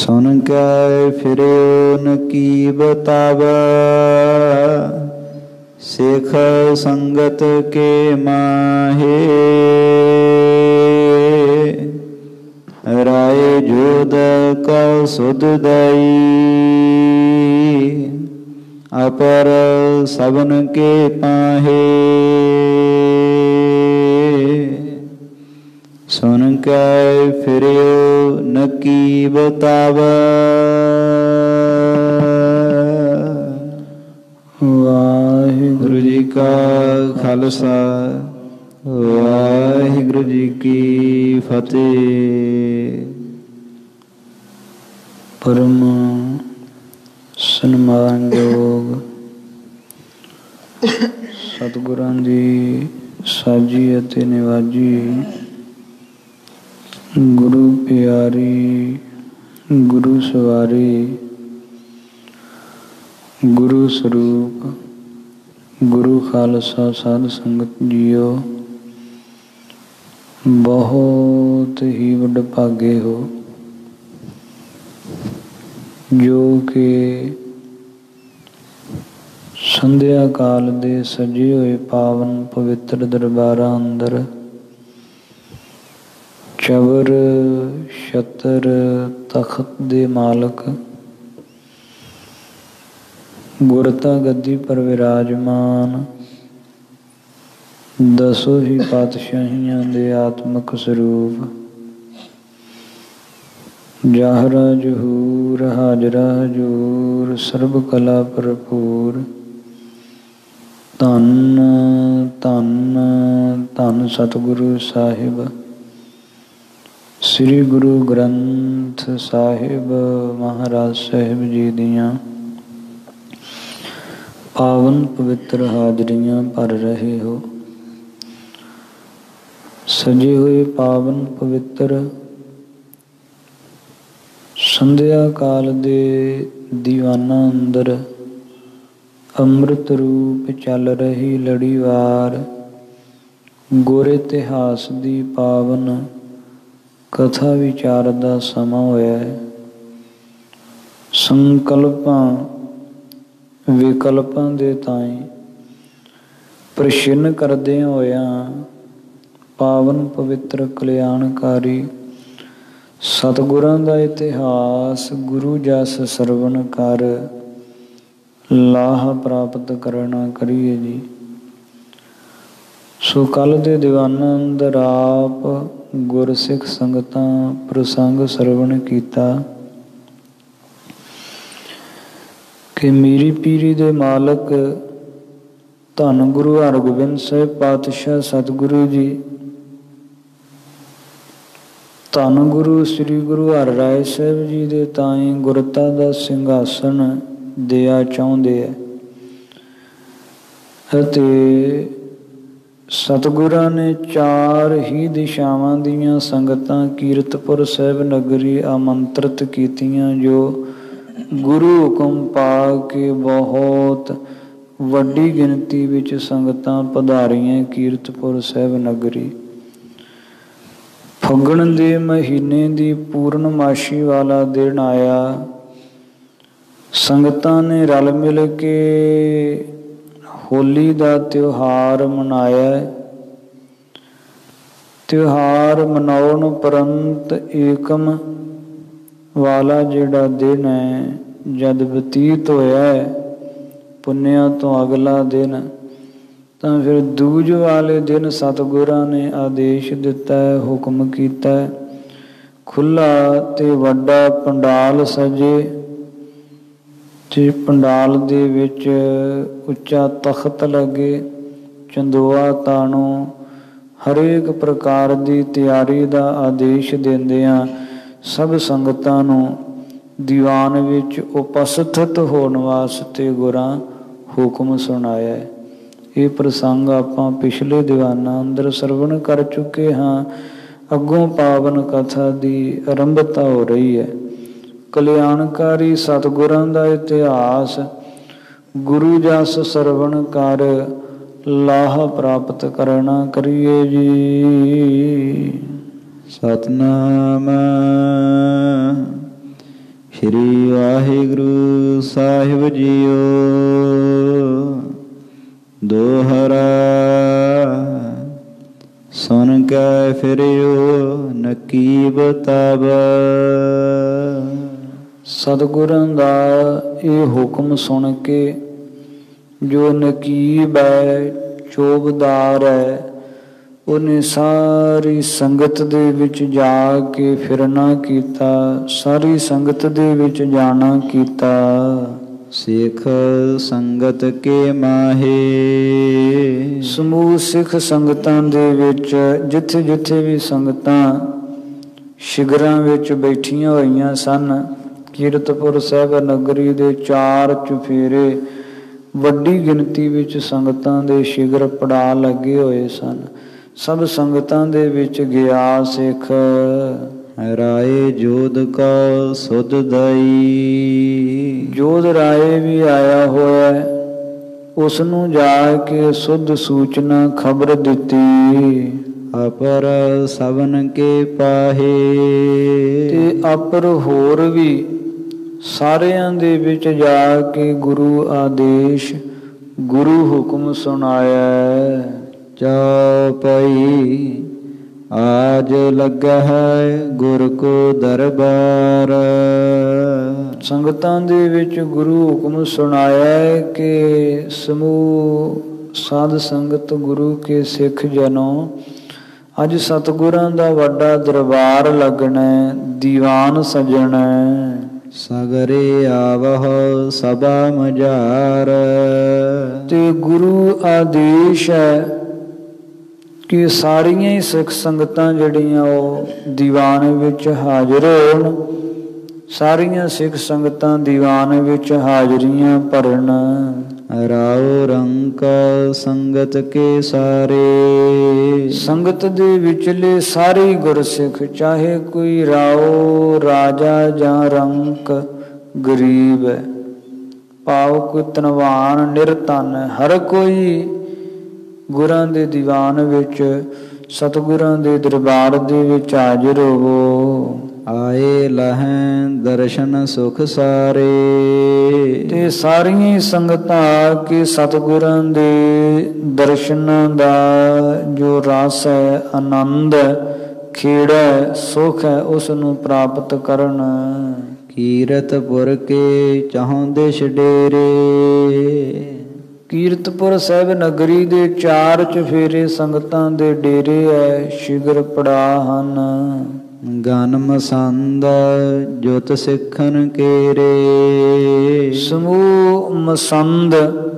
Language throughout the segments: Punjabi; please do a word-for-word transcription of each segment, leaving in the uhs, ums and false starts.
सुन क्या फिरो न की बतावा, शेख संगत के माहे। राय जोध का सुध दई, अपर सबन के पाहे। सुन क्या फिरो न की बतावा। वाहिगुरु जी का खालसा, वाहिगुरु जी की फतेह। परम सन्मानयोग सतगुरां दी साजी अते निवाजी, गुरु प्यारी, गुरु सवारी, गुरु स्वरूप, गुरु खालसा साध संगत जियो। बहुत ही वड्डे भागे हो जो कि संध्या काल दे सजे हुए पावन पवित्र दरबारां अंदर चबर छतर तखत दे मालक गुरता गद्दी पर विराजमान दसों ही पातशाहियां दे आत्मक स्वरूप जाहरा जहूर हाजरा हजूर सर्ब कला भरपूर। धन धन धन सतगुरु साहिब श्री गुरु ग्रंथ साहिब महाराज साहिब जी दियां पावन पवित्र हाजरियां भर रहे हो। सजे हुए पावन पवित्र संध्या काल दे दीवाना अंदर अमृत रूप चल रही लड़ीवार गुर इतिहास दी पावन कथा विचार दा समा होया है। संकल्पां विकल्पां दे ताईं प्रश्न करदे होया पावन पवित्र कल्याणकारी सतगुरां दा इतिहास गुरु जस सरवण कर लाह प्राप्त करना करिए जी। सो कल दे दीवाना अंदर आप गुरसिख संगतां प्रसंग सरवण कीता कि मीरी पीरी दे मालक धन गुरु हरगोबिंद साहिब पातशाह सतगुरु जी धन गुरु श्री गुरु हर राय साहिब जी दे ताईं गुरता दा सिंघासन दिया चाहुंदे है अते सतगुरां ने चार ही दिशावां दीयां संगतां कीरतपुर साहिब नगरी आमंत्रित कीतियां जो गुरु हुक्म पा के बहुत वड्डी गिनती विच संगतां पधारियां कीरतपुर साहिब नगरी। फगण दे महीने दी पूर्णमाशी वाला दिन आया। संगतां ने रल मिल के होली दा त्योहार मनाया। त्योहार मनाउण उपरंत एकम वाला जिहड़ा दिन है जद बतीत होया है पुन्निया तो अगला दिन तां फिर दूज वाले दिन सतगुरां ने आदेश दिता है, हुक्म कीता है, खुला ते वड्डा पंडाल सजे ते पंडाल दे विच उच्चा तख्त लगे, चंदोआ ताणो हरेक प्रकार की तैयारी का आदेश देंदियां सब संगतां नूं दीवान विच उपस्थित होने वास्ते गुरां हुक्म सुनाया है। ये प्रसंग आपां पिछले दीवाना अंदर सरवण कर चुके हाँ। अगों पावन कथा की आरंभता हो रही है। कल्याणकारी सतगुरां दा इतिहास गुरु जस सरवण कर लाह प्राप्त करना करिए जी। सतनाम श्री वाहिगुरु साहिब जियो दोहरा सुन कै फिरियो नकीब तब। सतगुਰਾਂ ਦਾ ਇਹ ਹੁਕਮ ਸੁਣ ਕੇ ਜੋ ਨਕੀਬ ਹੈ, ਚੋਬਦਾਰ ਹੈ, ਉਹਨੇ ਸਾਰੀ ਸੰਗਤ ਦੇ ਵਿੱਚ ਜਾ ਕੇ ਫਿਰਨਾ ਕੀਤਾ, ਸਾਰੀ ਸੰਗਤ ਦੇ ਵਿੱਚ ਜਾਣਾ ਕੀਤਾ। ਸਿੱਖ ਸੰਗਤ ਕੇ ਮਾਹੇ, ਸਮੂਹ ਸਿੱਖ ਸੰਗਤਾਂ ਦੇ ਵਿੱਚ ਜਿੱਥੇ ਜਿੱਥੇ ਵੀ ਸੰਗਤਾਂ ਸ਼ਿਗਰਾਂ ਵਿੱਚ ਬੈਠੀਆਂ ਹੋਈਆਂ ਸਨ, ਕੀਰਤਪੁਰ ਸਾਹਿਬ ਨਗਰੀ ਦੇ ਚਾਰ ਚੁਫੇਰੇ ਵੱਡੀ ਗਿਣਤੀ ਵਿੱਚ ਸੰਗਤਾਂ ਦੇ ਸ਼ਿਗਰ ਪੜਾ ਲੱਗੇ ਹੋਏ ਸਨ। ਸਭ ਸੰਗਤਾਂ ਦੇ ਵਿੱਚ ਗਿਆ ਸਿੱਖ ਰਾਏ ਜੋਧ ਕਾ ਸੁਧ ਦਈ। ਜੋਧ ਰਾਏ ਵੀ ਆਇਆ ਹੋਇਆ, ਉਸ ਨੂੰ ਜਾ ਕੇ ਸੁਧ ਸੂਚਨਾ ਖਬਰ ਦਿੱਤੀ। ਅਪਰ ਸਭਨ ਕੇ ਪਾਹੇ, ਤੇ ਅਪਰ ਹੋਰ ਵੀ ਸਾਰਿਆਂ ਦੇ ਵਿੱਚ ਜਾ ਕੇ ਗੁਰੂ ਆਦੇਸ਼, ਗੁਰੂ ਹੁਕਮ ਸੁਣਾਇਆ। ਚੌਪਈ ਆਜ ਲੱਗਾ ਹੈ ਗੁਰ ਕੋ ਦਰਬਾਰ। ਸੰਗਤਾਂ ਦੇ ਵਿੱਚ ਗੁਰੂ ਹੁਕਮ ਸੁਣਾਇਆ ਕਿ ਸਮੂਹ ਸਾਧ ਸੰਗਤ ਗੁਰੂ ਕੇ ਸਿੱਖ ਜਨੋਂ, ਅੱਜ ਸਤਿਗੁਰਾਂ ਦਾ ਵੱਡਾ ਦਰਬਾਰ ਲੱਗਣਾ, ਦੀਵਾਨ ਸਜਣਾ। ਸਗਰੇ ਆਵਹੁ ਸਭਾ ਮਝਾਰ, ਤੇ ਗੁਰੂ ਆਦੇਸ਼ ਹੈ ਕਿ ਸਾਰੀਆਂ ਹੀ ਸਿੱਖ ਸੰਗਤਾਂ ਜਿਹੜੀਆਂ ਉਹ ਦੀਵਾਨ ਵਿੱਚ ਹਾਜ਼ਰ ਹੋਣ। ਸਾਰੀਆਂ ਸਿੱਖ ਸੰਗਤਾਂ ਦੀਵਾਨ ਵਿੱਚ ਹਾਜ਼ਰੀਆਂ ਭਰਨ। ਰਾਉ ਰੰਕ ਸੰਗਤ ਕੇ ਸਾਰੇ, ਸੰਗਤ ਦੇ ਵਿਚਲੇ ਸਾਰੇ ਗੁਰਸਿੱਖ, ਚਾਹੇ ਕੋਈ ਰਾਉ ਰਾਜਾ ਜਾਂ ਰੰਕ ਗਰੀਬ ਹੈ, ਭਾਵ ਕੋਈ ਧਨਵਾਨ ਨਿਰਧਨ, ਹਰ ਕੋਈ ਗੁਰਾਂ ਦੇ ਦੀਵਾਨ ਵਿੱਚ, ਸਤਿਗੁਰਾਂ ਦੇ ਦਰਬਾਰ ਦੇ ਵਿੱਚ ਹਾਜ਼ਰ ਹੋਵੋ। ਆਏ ਲਹੈਂ ਦਰਸ਼ਨ ਸੁਖ ਸਾਰੇ, ਤੇ ਸਾਰੀਆਂ ਸੰਗਤਾਂ ਆ ਕੇ ਸਤਿਗੁਰਾਂ ਦੇ ਦਰਸ਼ਨਾਂ ਦਾ ਜੋ ਰਸ ਹੈ, ਆਨੰਦ ਹੈ, ਖੇੜਾ ਸੁਖ ਹੈ, ਉਸ ਨੂੰ ਪ੍ਰਾਪਤ ਕਰਨ। ਕੀਰਤਪੁਰ ਕੇ ਚਾਹੁੰਦੇ ਛਡੇਰੇ, ਕੀਰਤਪੁਰ ਸਾਹਿਬ ਨਗਰੀ ਦੇ ਚਾਰ ਚੁਫੇਰੇ ਸੰਗਤਾਂ ਦੇ ਡੇਰੇ ਹੈ, ਸ਼ਿਗਰ ਪੜਾ ਹਨ। ਗਨ ਮਸੰਦ ਜੁਤ ਸਿੱਖਨ ਕੇਰੇ, ਸਮੂਹ ਮਸੰਦ,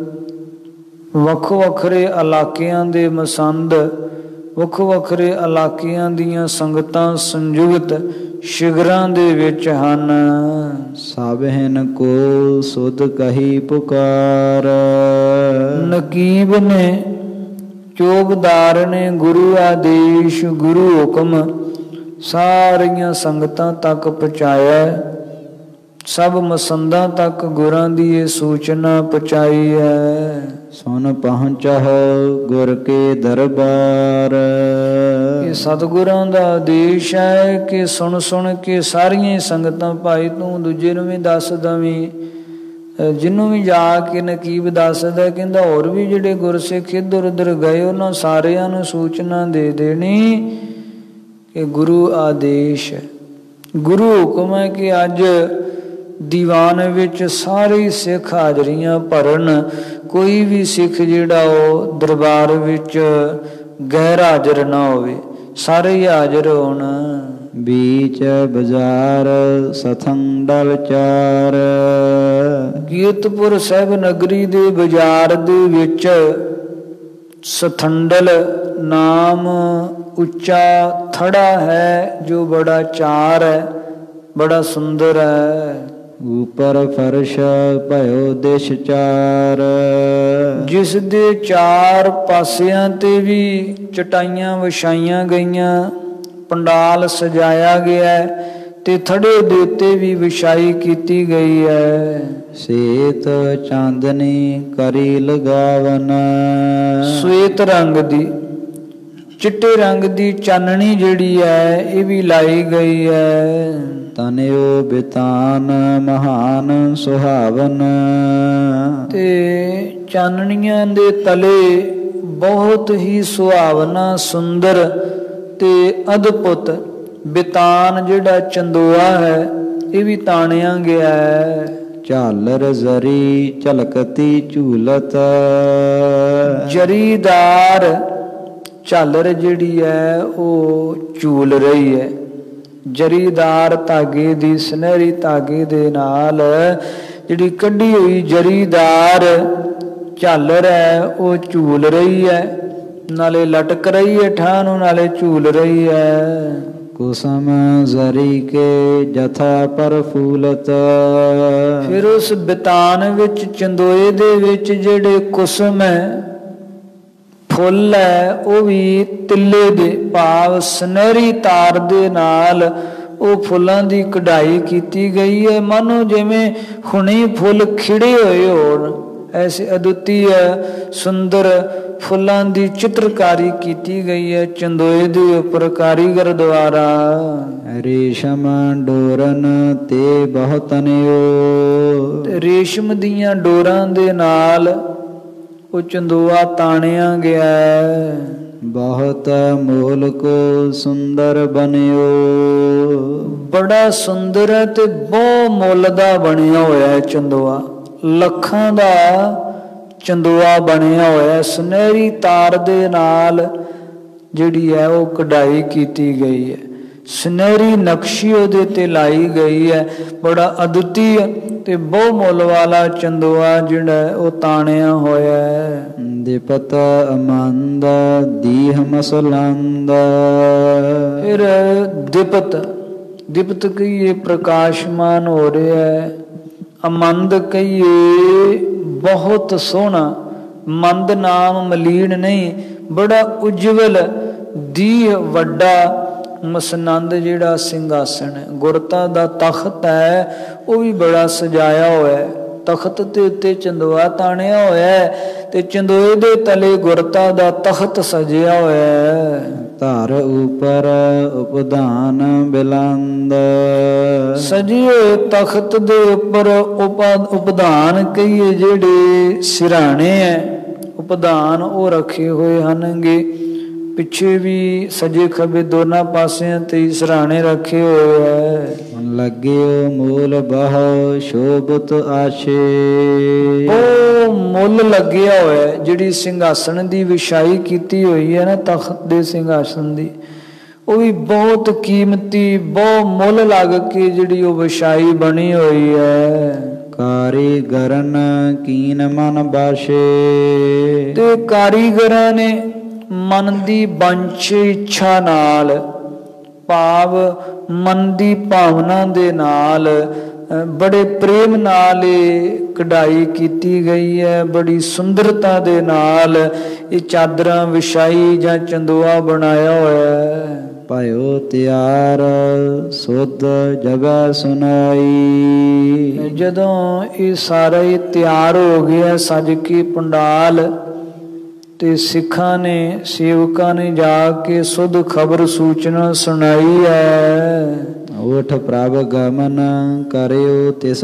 ਵੱਖੋ ਵੱਖਰੇ ਇਲਾਕਿਆਂ ਦੇ ਮਸੰਦ, ਵੱਖੋ ਵੱਖਰੇ ਇਲਾਕਿਆਂ ਦੀਆਂ ਸੰਗਤਾਂ ਸੰਯੁਕਤ ਸ਼ਿਗਰਾਂ ਦੇ ਵਿੱਚ ਹਨ। ਸਭ ਹਿਨ ਕੋ ਸੁਧ ਕਹੀ ਪੁਕਾਰ, ਨਕੀਬ ਨੇ, ਚੋਬਦਾਰ ਨੇ ਗੁਰੂ ਆਦੇਸ਼, ਗੁਰੂ ਹੁਕਮ ਸਾਰੀਆਂ ਸੰਗਤਾਂ ਤੱਕ ਪਹੁੰਚਾਇਆ। ਸਭ ਮਸੰਦਾਂ ਤੱਕ ਗੁਰਾਂ ਦੀ ਇਹ ਸੂਚਨਾ ਪਹੁੰਚਾਈ ਹੈ। ਸੁਨ ਪਹੁੰਚਹੁ ਗੁਰ ਕੇ ਦਰਬਾਰ, ਇਹ ਸਤਿਗੁਰਾਂ ਦਾ ਆਦੇਸ਼ ਹੈ ਕਿ ਸੁਣ ਸੁਣ ਕੇ ਸਾਰੀਆਂ ਸੰਗਤਾਂ, ਭਾਈ ਤੂੰ ਦੂਜੇ ਨੂੰ ਵੀ ਦੱਸ ਦਵੀਂ, ਜਿਹਨੂੰ ਵੀ ਜਾ ਕੇ ਨਕੀਬ ਦੱਸਦਾ, ਕਹਿੰਦਾ ਹੋਰ ਵੀ ਜਿਹੜੇ ਗੁਰਸਿੱਖ ਇੱਧਰ ਉੱਧਰ ਗਏ ਉਹਨਾਂ ਸਾਰਿਆਂ ਨੂੰ ਸੂਚਨਾ ਦੇ ਦੇਣੀ ਕਿ ਗੁਰੂ ਆਦੇਸ਼ ਹੈ, ਗੁਰੂ ਹੁਕਮ ਹੈ ਕਿ ਅੱਜ ਦੀਵਾਨ ਵਿੱਚ ਸਾਰੇ ਸਿੱਖ ਹਾਜ਼ਰੀਆਂ ਭਰਨ। ਕੋਈ ਵੀ ਸਿੱਖ ਜਿਹੜਾ ਉਹ ਦਰਬਾਰ ਵਿੱਚ ਗੈਰ ਹਾਜ਼ਰ ਨਾ ਹੋਵੇ, ਸਾਰੇ ਹੀ ਹਾਜ਼ਰ ਹੋਣ। ਬੀਚ ਬਾਜ਼ਾਰ ਸਥੰਡਲ ਚਾਰ, ਕੀਰਤਪੁਰ ਸਾਹਿਬ ਨਗਰੀ ਦੇ ਬਾਜ਼ਾਰ ਦੇ ਵਿੱਚ ਸਥੰਡਲ ਨਾਮ ਉੱਚਾ ਥੜਾ ਹੈ, ਜੋ ਬੜਾ ਚਾਰ ਹੈ, ਬੜਾ ਸੁੰਦਰ ਹੈ। ਉਪਰ ਫਰਸ਼ ਭਇਓ ਦਿਸ਼ ਚਾਰ, ਜਿਸ ਦੇ ਚਾਰ ਪਾਸਿਆਂ ਤੇ ਵੀ ਚਟਾਈਆਂ ਵਿਛਾਈਆਂ ਗਈਆਂ, ਪੰਡਾਲ ਸਜਾਇਆ ਗਿਆ ਤੇ ਥੜੇ ਦੇ ਉੱਤੇ ਵੀ ਵਿਛਾਈ ਕੀਤੀ ਗਈ ਹੈ। ਸੇਤ ਚਾਂਦਨੀ ਕਰੀ ਲਗਾਵਨ, ਸਵੇਤ ਰੰਗ ਦੀ चिट्टे रंग दी चाननी जिहड़ी है ये भी लाई गई है। तनयो बितान महान सुहावन ते चाननियां दे तले बहुत ही सुहावना सुंदर ते अद्भुत बितान जिहड़ा चंदोआ है ये भी ताणिया गया है। झालर जरी झलकती झूलत जरीदार झालर जिहड़ी है वो झूल रही है। जरीदार धागे दी सुनहरी धागे दे नाल जिहड़ी कढ़ी हुई जरीदार झालर है वो झूल रही है, नाले लटक रही है ठानू, नाले झूल रही है। कुसम जरी के जथा पर फूलत फिर उस बितान विच चंदोए दे विच जिहड़े कुसम है फुल है वो भी तिल्ले दे भाव सुनहरी तार दे नाल वो फुलां दी कढ़ाई कीती गई है। मानो जिवें हुणे फुल खिड़े होए होण, ऐसे अद्वितीय सुंदर फुलां दी चित्रकारी कीती गई है चंदोए दे उपर कारीगर द्वारा। रेशम डोरन ते बहुतनियो रेशम दियां डोरां दे नाल वो चंदोआ ताणिया गया है। बहुत मोल को सुंदर बनियो बड़ा सुंदर है ते बहुत मुल दा बनिया होया है चंदोआ, लखां दा चंदोआ बनिया होया है। सुनहरी तार दे नाल जिहड़ी है वो कढ़ाई कीती गई है, सुनहरी नक्शी उहदे ते लाई गई है। बड़ा अद्वितीय ते बहु मुल वाला चंदोआ जिहड़ा वो ताणिया होया है। दिपत अमंद दीह मसलंद फिर दिपत दिपत कहिए प्रकाशमान हो रहा है, अमंद कहिए बहुत सोहना, मंद नाम मलीन नहीं, बड़ा उज्जवल दीह वड्डा मसनंद जिहड़ा सिंघासन है, गुरता दा तख्त है वो भी बड़ा सजाया होया है। तख्त ते उत्ते चंदोआ ताणिया होया है ते चंदोए दे तले गुरता दा तख्त सजिया होया है। धार ऊपर उपधान बिलंद सजे होए तख्त दे उपर उपधान कहिए जिहड़े सिराने है उपधान वो रखे हुए हनगे। पिछे भी सजे खबे दोनों पासियां ते सिराने रखे हुए है। लगे मूल बह शोभत आशे ओ मुल लग्या होया है जिहड़ी सिंघासन दी विछाई कीती हुई है ना तख्त दे सिंघासन दी, वो भी बहुत कीमती बहुत मुल लग के जिहड़ी वो विछाई बनी हुई है। कारीगरन कीन मन बाशे ते कारीगरां ने मन दी बांछे इच्छा नाल भाव मन दी भावना दे नाल बड़े प्रेम नाल कढ़ाई कीती गई है। बड़ी सुंदरता दे नाल ये चादरां विछाई जां चंदोआ बनाया होया है। पायो त्यार सुध जगह सुनाई जदों ये सारा ही तैयार हो गया सज के पंडाल ते सिखा ने सेवका ने जाके सुध खबर सूचना सुनाई है। उठ प्रभ गमन करियो तिस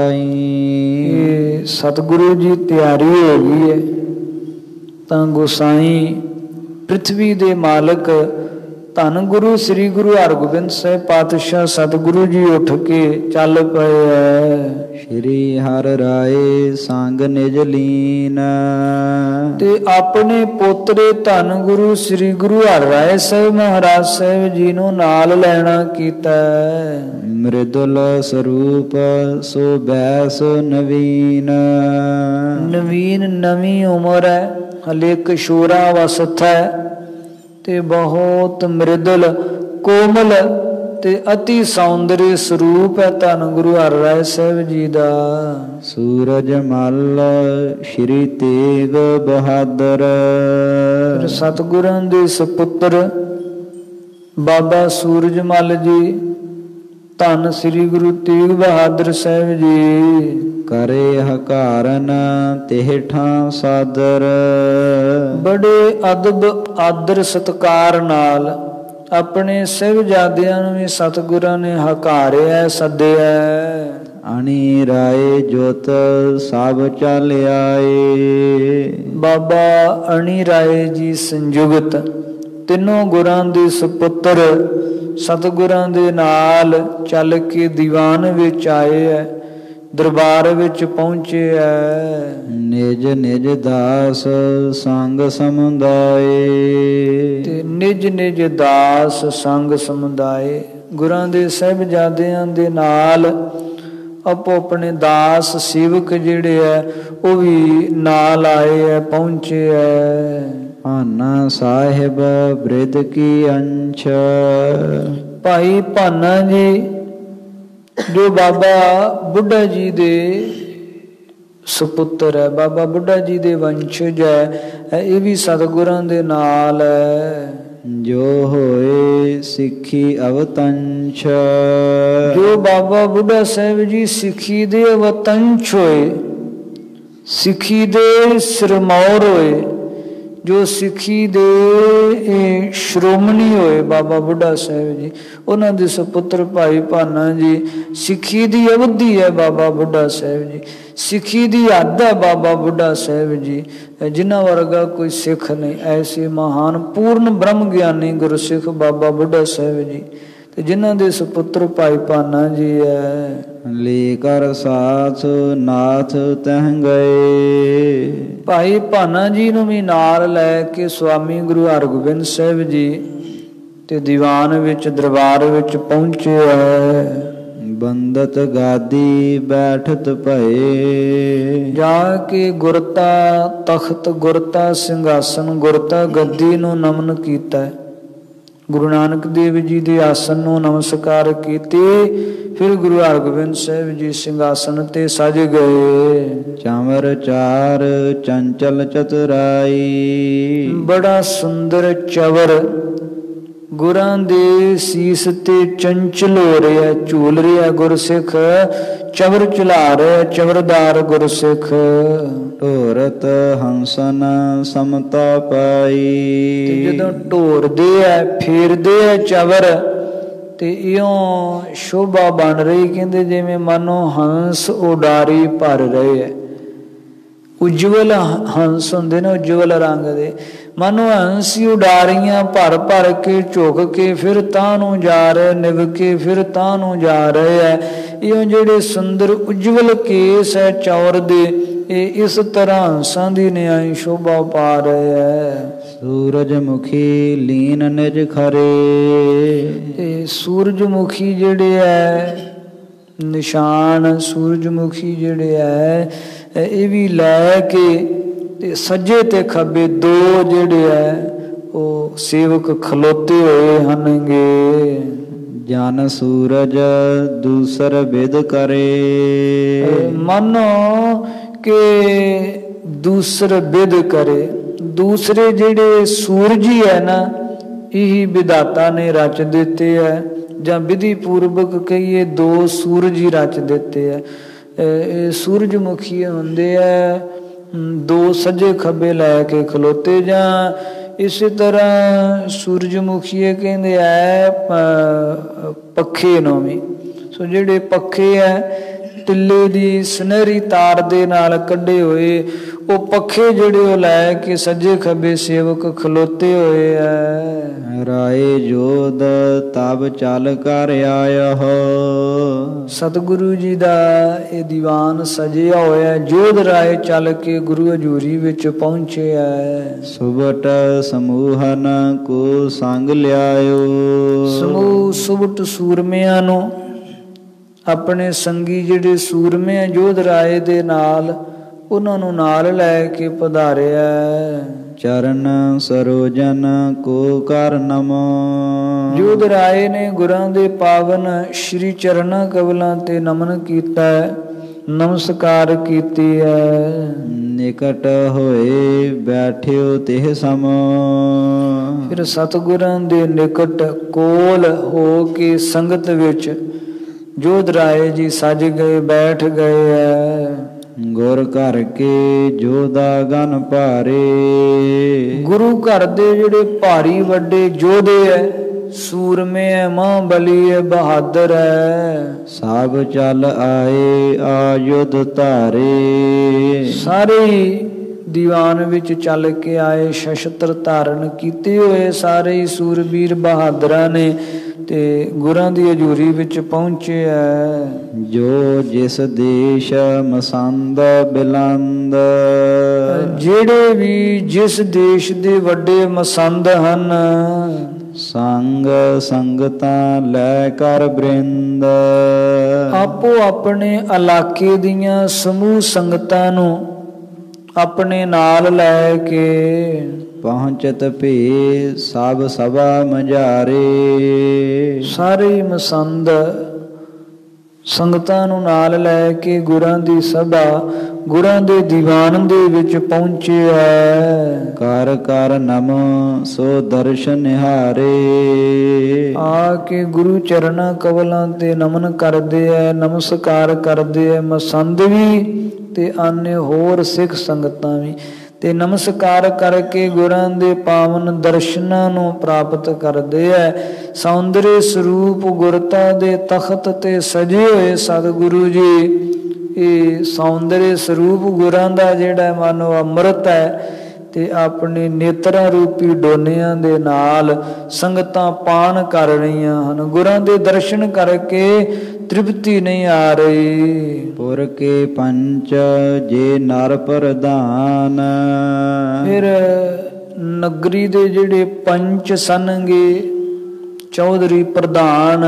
थाई सतगुरु जी तैयारी हो गई है तां गोसाई पृथ्वी दे मालक धन गुरु श्री गुरु हरगोबिंद साहिब पातशाह सतगुरु जी उठ के चल पे है। श्री हर राय संग निज लीन ते अपने पोतरे धन गुरु श्री गुरु हर राय साहिब महाराज साहिब जी नू नाल लैना कीता। मृदुल स्वरूप सो बैस नवीन नवीन नवी उम्र है हले किशोरा अवस्था है ते बहुत मृदुल कोमल ते अति सौंदर्य स्वरूप है धन गुरु हर राय साहिब जी दा। सूरज मल श्री तेग बहादुर सतगुਰਾਂ ਦੇ सुपुत्र बाबा सूरजमल जी ਧੰਨ ਸ੍ਰੀ ਗੁਰੂ ਤੇਗ ਬਹਾਦਰ ਸਾਹਿਬ ਜੀ। ਕਰੇ ਹਕਾਰਨ ਤਿਹ ਠਾਂ ਸਾਦਰ। ਬੜੇ ਅਦਬ ਆਦਰ ਸਤਕਾਰ ਨਾਲ ਆਪਣੇ ਸਾਹਿਬਜ਼ਾਦਿਆਂ ਨੂੰ ਵੀ ਸਤਿਗੁਰਾਂ ਨੇ ਹਕਾਰਿਆ, ਸੱਦਿਆ। ਅਣੀ ਰਾਏ ਜੋਤ ਸਭ ਚੱਲ ਆਏ। ਬਾਬਾ ਅਣੀ ਰਾਏ ਜੀ ਸੰਯੁਗਤ ਤਿੰਨੋਂ ਗੁਰਾਂ ਦੇ ਸੁਪੁੱਤਰ ਸਤਿਗੁਰਾਂ ਦੇ ਨਾਲ ਚੱਲ ਕੇ ਦੀਵਾਨ ਵਿੱਚ ਆਏ ਹੈ, ਦਰਬਾਰ ਵਿੱਚ ਪਹੁੰਚੇ ਹੈ। ਨਿਜ ਨਿਜ ਦਾਸ ਸੰਗ ਸਮੁਦਾਏ। ਤੇ ਨਿਜ ਨਿਜ ਦਾਸ ਸੰਗ ਸਮੁਦਾਏ, ਗੁਰਾਂ ਦੇ ਸਾਹਿਬਜ਼ਾਦਿਆਂ ਦੇ ਨਾਲ ਆਪੋ ਆਪਣੇ ਦਾਸ ਸੇਵਕ ਜਿਹੜੇ ਹੈ ਉਹ ਵੀ ਨਾਲ ਆਏ ਹੈ, ਪਹੁੰਚੇ ਹੈ। ਭਾਨਾ ਸਾਹਿਬ ਬ੍ਰਿਧ ਕੀ ਅੰਸ਼। ਭਾਈ ਭਾਨਾ ਜੀ ਜੋ ਬਾਬਾ ਬੁੱਢਾ ਜੀ ਦੇ ਸੁਪੁੱਤਰ ਹੈ, ਬਾਬਾ ਬੁੱਢਾ ਜੀ ਦੇ ਵੰਸ਼ਜ ਹੈ, ਇਹ ਵੀ ਸਤਿਗੁਰਾਂ ਦੇ ਨਾਲ ਹੈ। ਜੋ ਹੋਏ ਸਿੱਖੀ ਅਵਤੰਸ਼। ਜੋ ਬਾਬਾ ਬੁੱਢਾ ਸਾਹਿਬ ਜੀ ਸਿੱਖੀ ਦੇ ਅਵਤੰਸ਼ ਹੋਏ, ਸਿੱਖੀ ਦੇ ਸਿਰਮੌਰ ਹੋਏ, ਜੋ ਸਿੱਖੀ ਦੇ ਸ਼੍ਰੋਮਣੀ ਹੋਏ ਬਾਬਾ ਬੁੱਢਾ ਸਾਹਿਬ ਜੀ, ਉਹਨਾਂ ਦੇ ਸੁਪੁੱਤਰ ਭਾਈ ਭਾਨਾ ਜੀ। ਸਿੱਖੀ ਦੀ ਅਵਧੀ ਹੈ ਬਾਬਾ ਬੁੱਢਾ ਸਾਹਿਬ ਜੀ, ਸਿੱਖੀ ਦੀ ਹੱਦ ਹੈ ਬਾਬਾ ਬੁੱਢਾ ਸਾਹਿਬ ਜੀ। ਜਿਨ੍ਹਾਂ ਵਰਗਾ ਕੋਈ ਸਿੱਖ ਨਹੀਂ, ਐਸੇ ਮਹਾਨ ਪੂਰਨ ਬ੍ਰਹਮ ਗਿਆਨੀ ਗੁਰਸਿੱਖ ਬਾਬਾ ਬੁੱਢਾ ਸਾਹਿਬ ਜੀ, ਤੇ ਜਿਨ੍ਹਾਂ ਦੇ ਸੁਪੁੱਤਰ ਭਾਈ ਭਾਨਾ ਜੀ ਹੈ। ਲੇ ਕਰ ਸਾਥ ਨਾਥ ਤਹ ਗਏ। ਭਾਈ ਭਾਨਾ ਜੀ ਨੂੰ ਵੀ ਨਾਲ ਲੈ ਕੇ ਸਵਾਮੀ ਗੁਰੂ ਹਰਗੋਬਿੰਦ ਸਾਹਿਬ ਜੀ ਤੇ ਦੀਵਾਨ ਵਿੱਚ ਦਰਬਾਰ ਵਿੱਚ ਪਹੁੰਚੇ ਹੈ। ਬੰਦਤ ਗਾਦੀ ਬੈਠਤ ਭਏ। ਜਾ ਕੇ ਗੁਰਤਾ ਤਖਤ, ਗੁਰਤਾ ਸਿੰਘਾਸਨ, ਗੁਰਤਾ ਗੱਦੀ ਨੂੰ ਨਮਨ ਕੀਤਾ। ਗੁਰੂ ਨਾਨਕ ਦੇਵ ਜੀ ਦੇ ਆਸਨ ਨੂੰ ਨਮਸਕਾਰ ਕੀਤੇ। ਫਿਰ ਗੁਰੂ ਹਰਗੋਬਿੰਦ ਸਾਹਿਬ ਜੀ ਸਿੰਘਾਸਨ ਤੇ ਸਜ ਗਏ। ਚਮਰ ਚਾਰ ਚੰਚਲ ਚਤੁਰਾਈ। ਬੜਾ ਸੁੰਦਰ ਚਵਰ ਗੁਰਾਂ ਦੇ ਸੀਸ ਤੇ ਚੰਚਲ ਹੋ ਰਿਹਾ, ਝੂਲ ਰਿਹਾ ਗੁਰਸਿੱਖ, ਚਵਰ ਚਲਾ ਰਿਹਾ ਚਵਰਦਾਰ ਗੁਰਸਿੱਖ। ਢੋਰਤ ਹੰਸਨ ਸਮਤਾ ਪਾਈ। ਤੇ ਜਦੋਂ ਢੋਰਦੇ ਐ, ਫੇਰਦੇ ਐ ਚਵਰ, ਤੇ ਇਉਂ ਸ਼ੋਭਾ ਬਣ ਰਹੀ, ਕਹਿੰਦੇ ਜਿਵੇਂ ਮਾਨੋ ਹੰਸ ਉਡਾਰੀ ਭਰ ਰਹੇ ਐ। ਉਜਵਲ ਹੰਸ ਹੁੰਦੇ ਨੇ, ਉਜਵਲ ਰੰਗ ਦੇ, ਮਾਨੋ ਹੰਸੀ ਉਡਾਰੀਆਂ ਭਰ ਭਰ ਕੇ ਝੁਕ ਕੇ ਫਿਰ ਤਾਂ ਨੂੰ ਜਾ ਰਹੇ, ਨਿਭ ਕੇ ਫਿਰ ਤਾਂ ਨੂੰ ਜਾ ਰਹੇ ਐ। ਇਉਂ ਜਿਹੜੇ ਸੁੰਦਰ ਉਜਵਲ ਕੇਸ ਹੈ ਚੌਰ ਦੇ, ਇਹ ਇਸ ਤਰ੍ਹਾਂ ਹੰਸਾਂ ਦੀ ਨਿਆਈ ਸ਼ੋਭਾ ਪਾ ਰਹੇ ਹੈ। ਸੂਰਜਮੁਖੀ ਲੀਨ ਨਿਜ ਖਰੇ। ਤੇ ਸੂਰਜਮੁਖੀ ਜਿਹੜੇ ਹੈ ਨਿਸ਼ਾਨ, ਸੂਰਜਮੁਖੀ ਜਿਹੜੇ ਹੈ ਇਹ ਵੀ ਲੈ ਕੇ ਤੇ ਸੱਜੇ ਤੇ ਖੱਬੇ ਦੋ ਜਿਹੜੇ ਹੈ ਉਹ ਸੇਵਕ ਖਲੋਤੇ ਹੋਏ ਹਨਗੇ। ਜਨ ਸੂਰਜ ਦੂਸਰ ਬਿਦ ਕਰੇ। ਮਾਨੋ ਕਿ ਦੂਸਰ ਬਿਦ ਕਰੇ, ਦੂਸਰੇ ਜਿਹੜੇ ਸੂਰਜੀ ਹੈ ਨਾ, ਇਹੀ ਵਿਧਾਤਾ ਨੇ ਰਚ ਦਿੱਤੇ ਹੈ, ਜਾਂ ਵਿਧੀ ਪੂਰਵਕ ਕਹੀਏ ਦੋ ਸੂਰਜ ਹੀ ਰਚ ਦਿੱਤੇ ਹੈ। ਇਹ ਸੂਰਜਮੁਖੀ ਹੁੰਦੇ ਹੈ ਦੋ ਸੱਜੇ ਖੱਬੇ ਲੈ ਕੇ ਖਲੋਤੇ, ਜਾਂ ਇਸੇ ਤਰ੍ਹਾਂ ਸੂਰਜਮੁਖੀ ਕਹਿੰਦੇ ਹੈ ਪੱਖੇ ਨੂੰ ਵੀ। ਸੋ ਜਿਹੜੇ ਪੱਖੇ ਹੈ ਤਿੱਲੇ ਦੀ ਸੁਨਹਿਰੀ ਤਾਰ ਦੇ ਨਾਲ ਕੱਢੇ ਹੋਏ, ਉਹ ਪੱਖੇ ਜਿਹੜੇ ਉਹ ਲੈ ਕੇ ਸੱਜੇ ਖੱਬੇ ਸੇਵਕ ਖਲੋਤੇ ਹੋਏ ਹੈ। ਰਾਏ ਜੋਧ ਤਬ ਚੱਲ ਕਰ ਆਇਆ ਹੋ। ਸਤਿਗੁਰੂ ਜੀ ਦਾ ਇਹ ਦੀਵਾਨ ਸਜਿਆ ਹੋਇਆ, ਜੋਧ ਰਾਏ ਚੱਲ ਕੇ ਗੁਰੂ ਹਜ਼ੂਰੀ ਵਿੱਚ ਪਹੁੰਚੇ ਹੈ। ਸੁਬਟ ਸਮੂਹਨ ਕੋ ਸੰਗ ਲਿਆਇਓ। ਸਮੂਹ ਸੁਬਟ ਸੂਰਮਿਆਂ ਨੂੰ, ਆਪਣੇ ਸੰਗੀ ਜਿਹੜੇ ਸੂਰਮੇ ਆ ਜੋਧ ਰਾਏ ਦੇ ਨਾਲ, ਉਹਨਾਂ ਨੂੰ ਨਾਲ ਲੈ ਕੇ ਪਧਾਰਿਆ। ਚਰਨ ਸਰੋਜਨ ਕੋ ਕਰ ਨਮੋ। ਜੋਧ ਰਾਏ ਨੇ ਗੁਰਾਂ ਦੇ ਪਾਵਨ ਸ਼੍ਰੀ ਚਰਨਾਂ ਕਮਲਾਂ ਤੇ ਨਮਨ ਕੀਤਾ, ਨਮਸਕਾਰ ਕੀਤੀ ਹੈ। ਨਿਕਟ ਹੋਏ ਬੈਠਿਓ ਤਿਹ ਸਮ। ਫਿਰ ਸਤਿਗੁਰਾਂ ਦੇ ਨਿਕਟ ਕੋਲ ਹੋ ਕੇ ਸੰਗਤ ਵਿੱਚ जोध राय जी सज गए बैठ गए है। गुर घर के जोधा गन भारे। गुरु घर दे जेड़े भारी वड्डे जोधे है, सूरमे है, महाबली है, बहादुर है, सब चल आए आयुध धारे। सारे ही दीवान विच चल के आए, शस्त्र धारण कीते हुए सारे ही सूरबीर बहादुरां ने ते गुरां दी हजूरी विच पहुंचे है। जो जिस देश मसंद बिलंद। जेड़े भी जिस देश दे वड्डे मसंद हन, संग संगतां लै कर बृंद। आपो अपने इलाके दियां समूह संगतां नूं अपने नाल लै के पहुँचत भे सब सभा मझारे। सारे मसंद संगतां नूं नाल लै के गुरां दी सभा गुरां दे दीवान दे विच पहुंचे है। कर कर नम सो दर्श निहारे। आके गुरु चरना कवलां ते नमन करदे है, नमस्कार करदे है मसंद भी ते अन्य होर सिख संगतां भी, ते नमस्कार करके गुरां दे पावन दर्शनां नूं प्राप्त करदे है। सौंदर्य स्वरूप गुरता दे तख्त ते सजे होए सतगुरु जी, ये सौंदर्य स्वरूप गुरां दा जेड़ा मानो अमृत है ते अपने नेत्रा रूपी डोनियां दे नाल संगतां पान कर रहीआं हन। गुरां दे दर्शन करके तृप्ति नहीं आ रही। पुर के पंच जे नर प्रधान। फिर नगरी दे जेड़े पंच सनगे चौधरी प्रधान,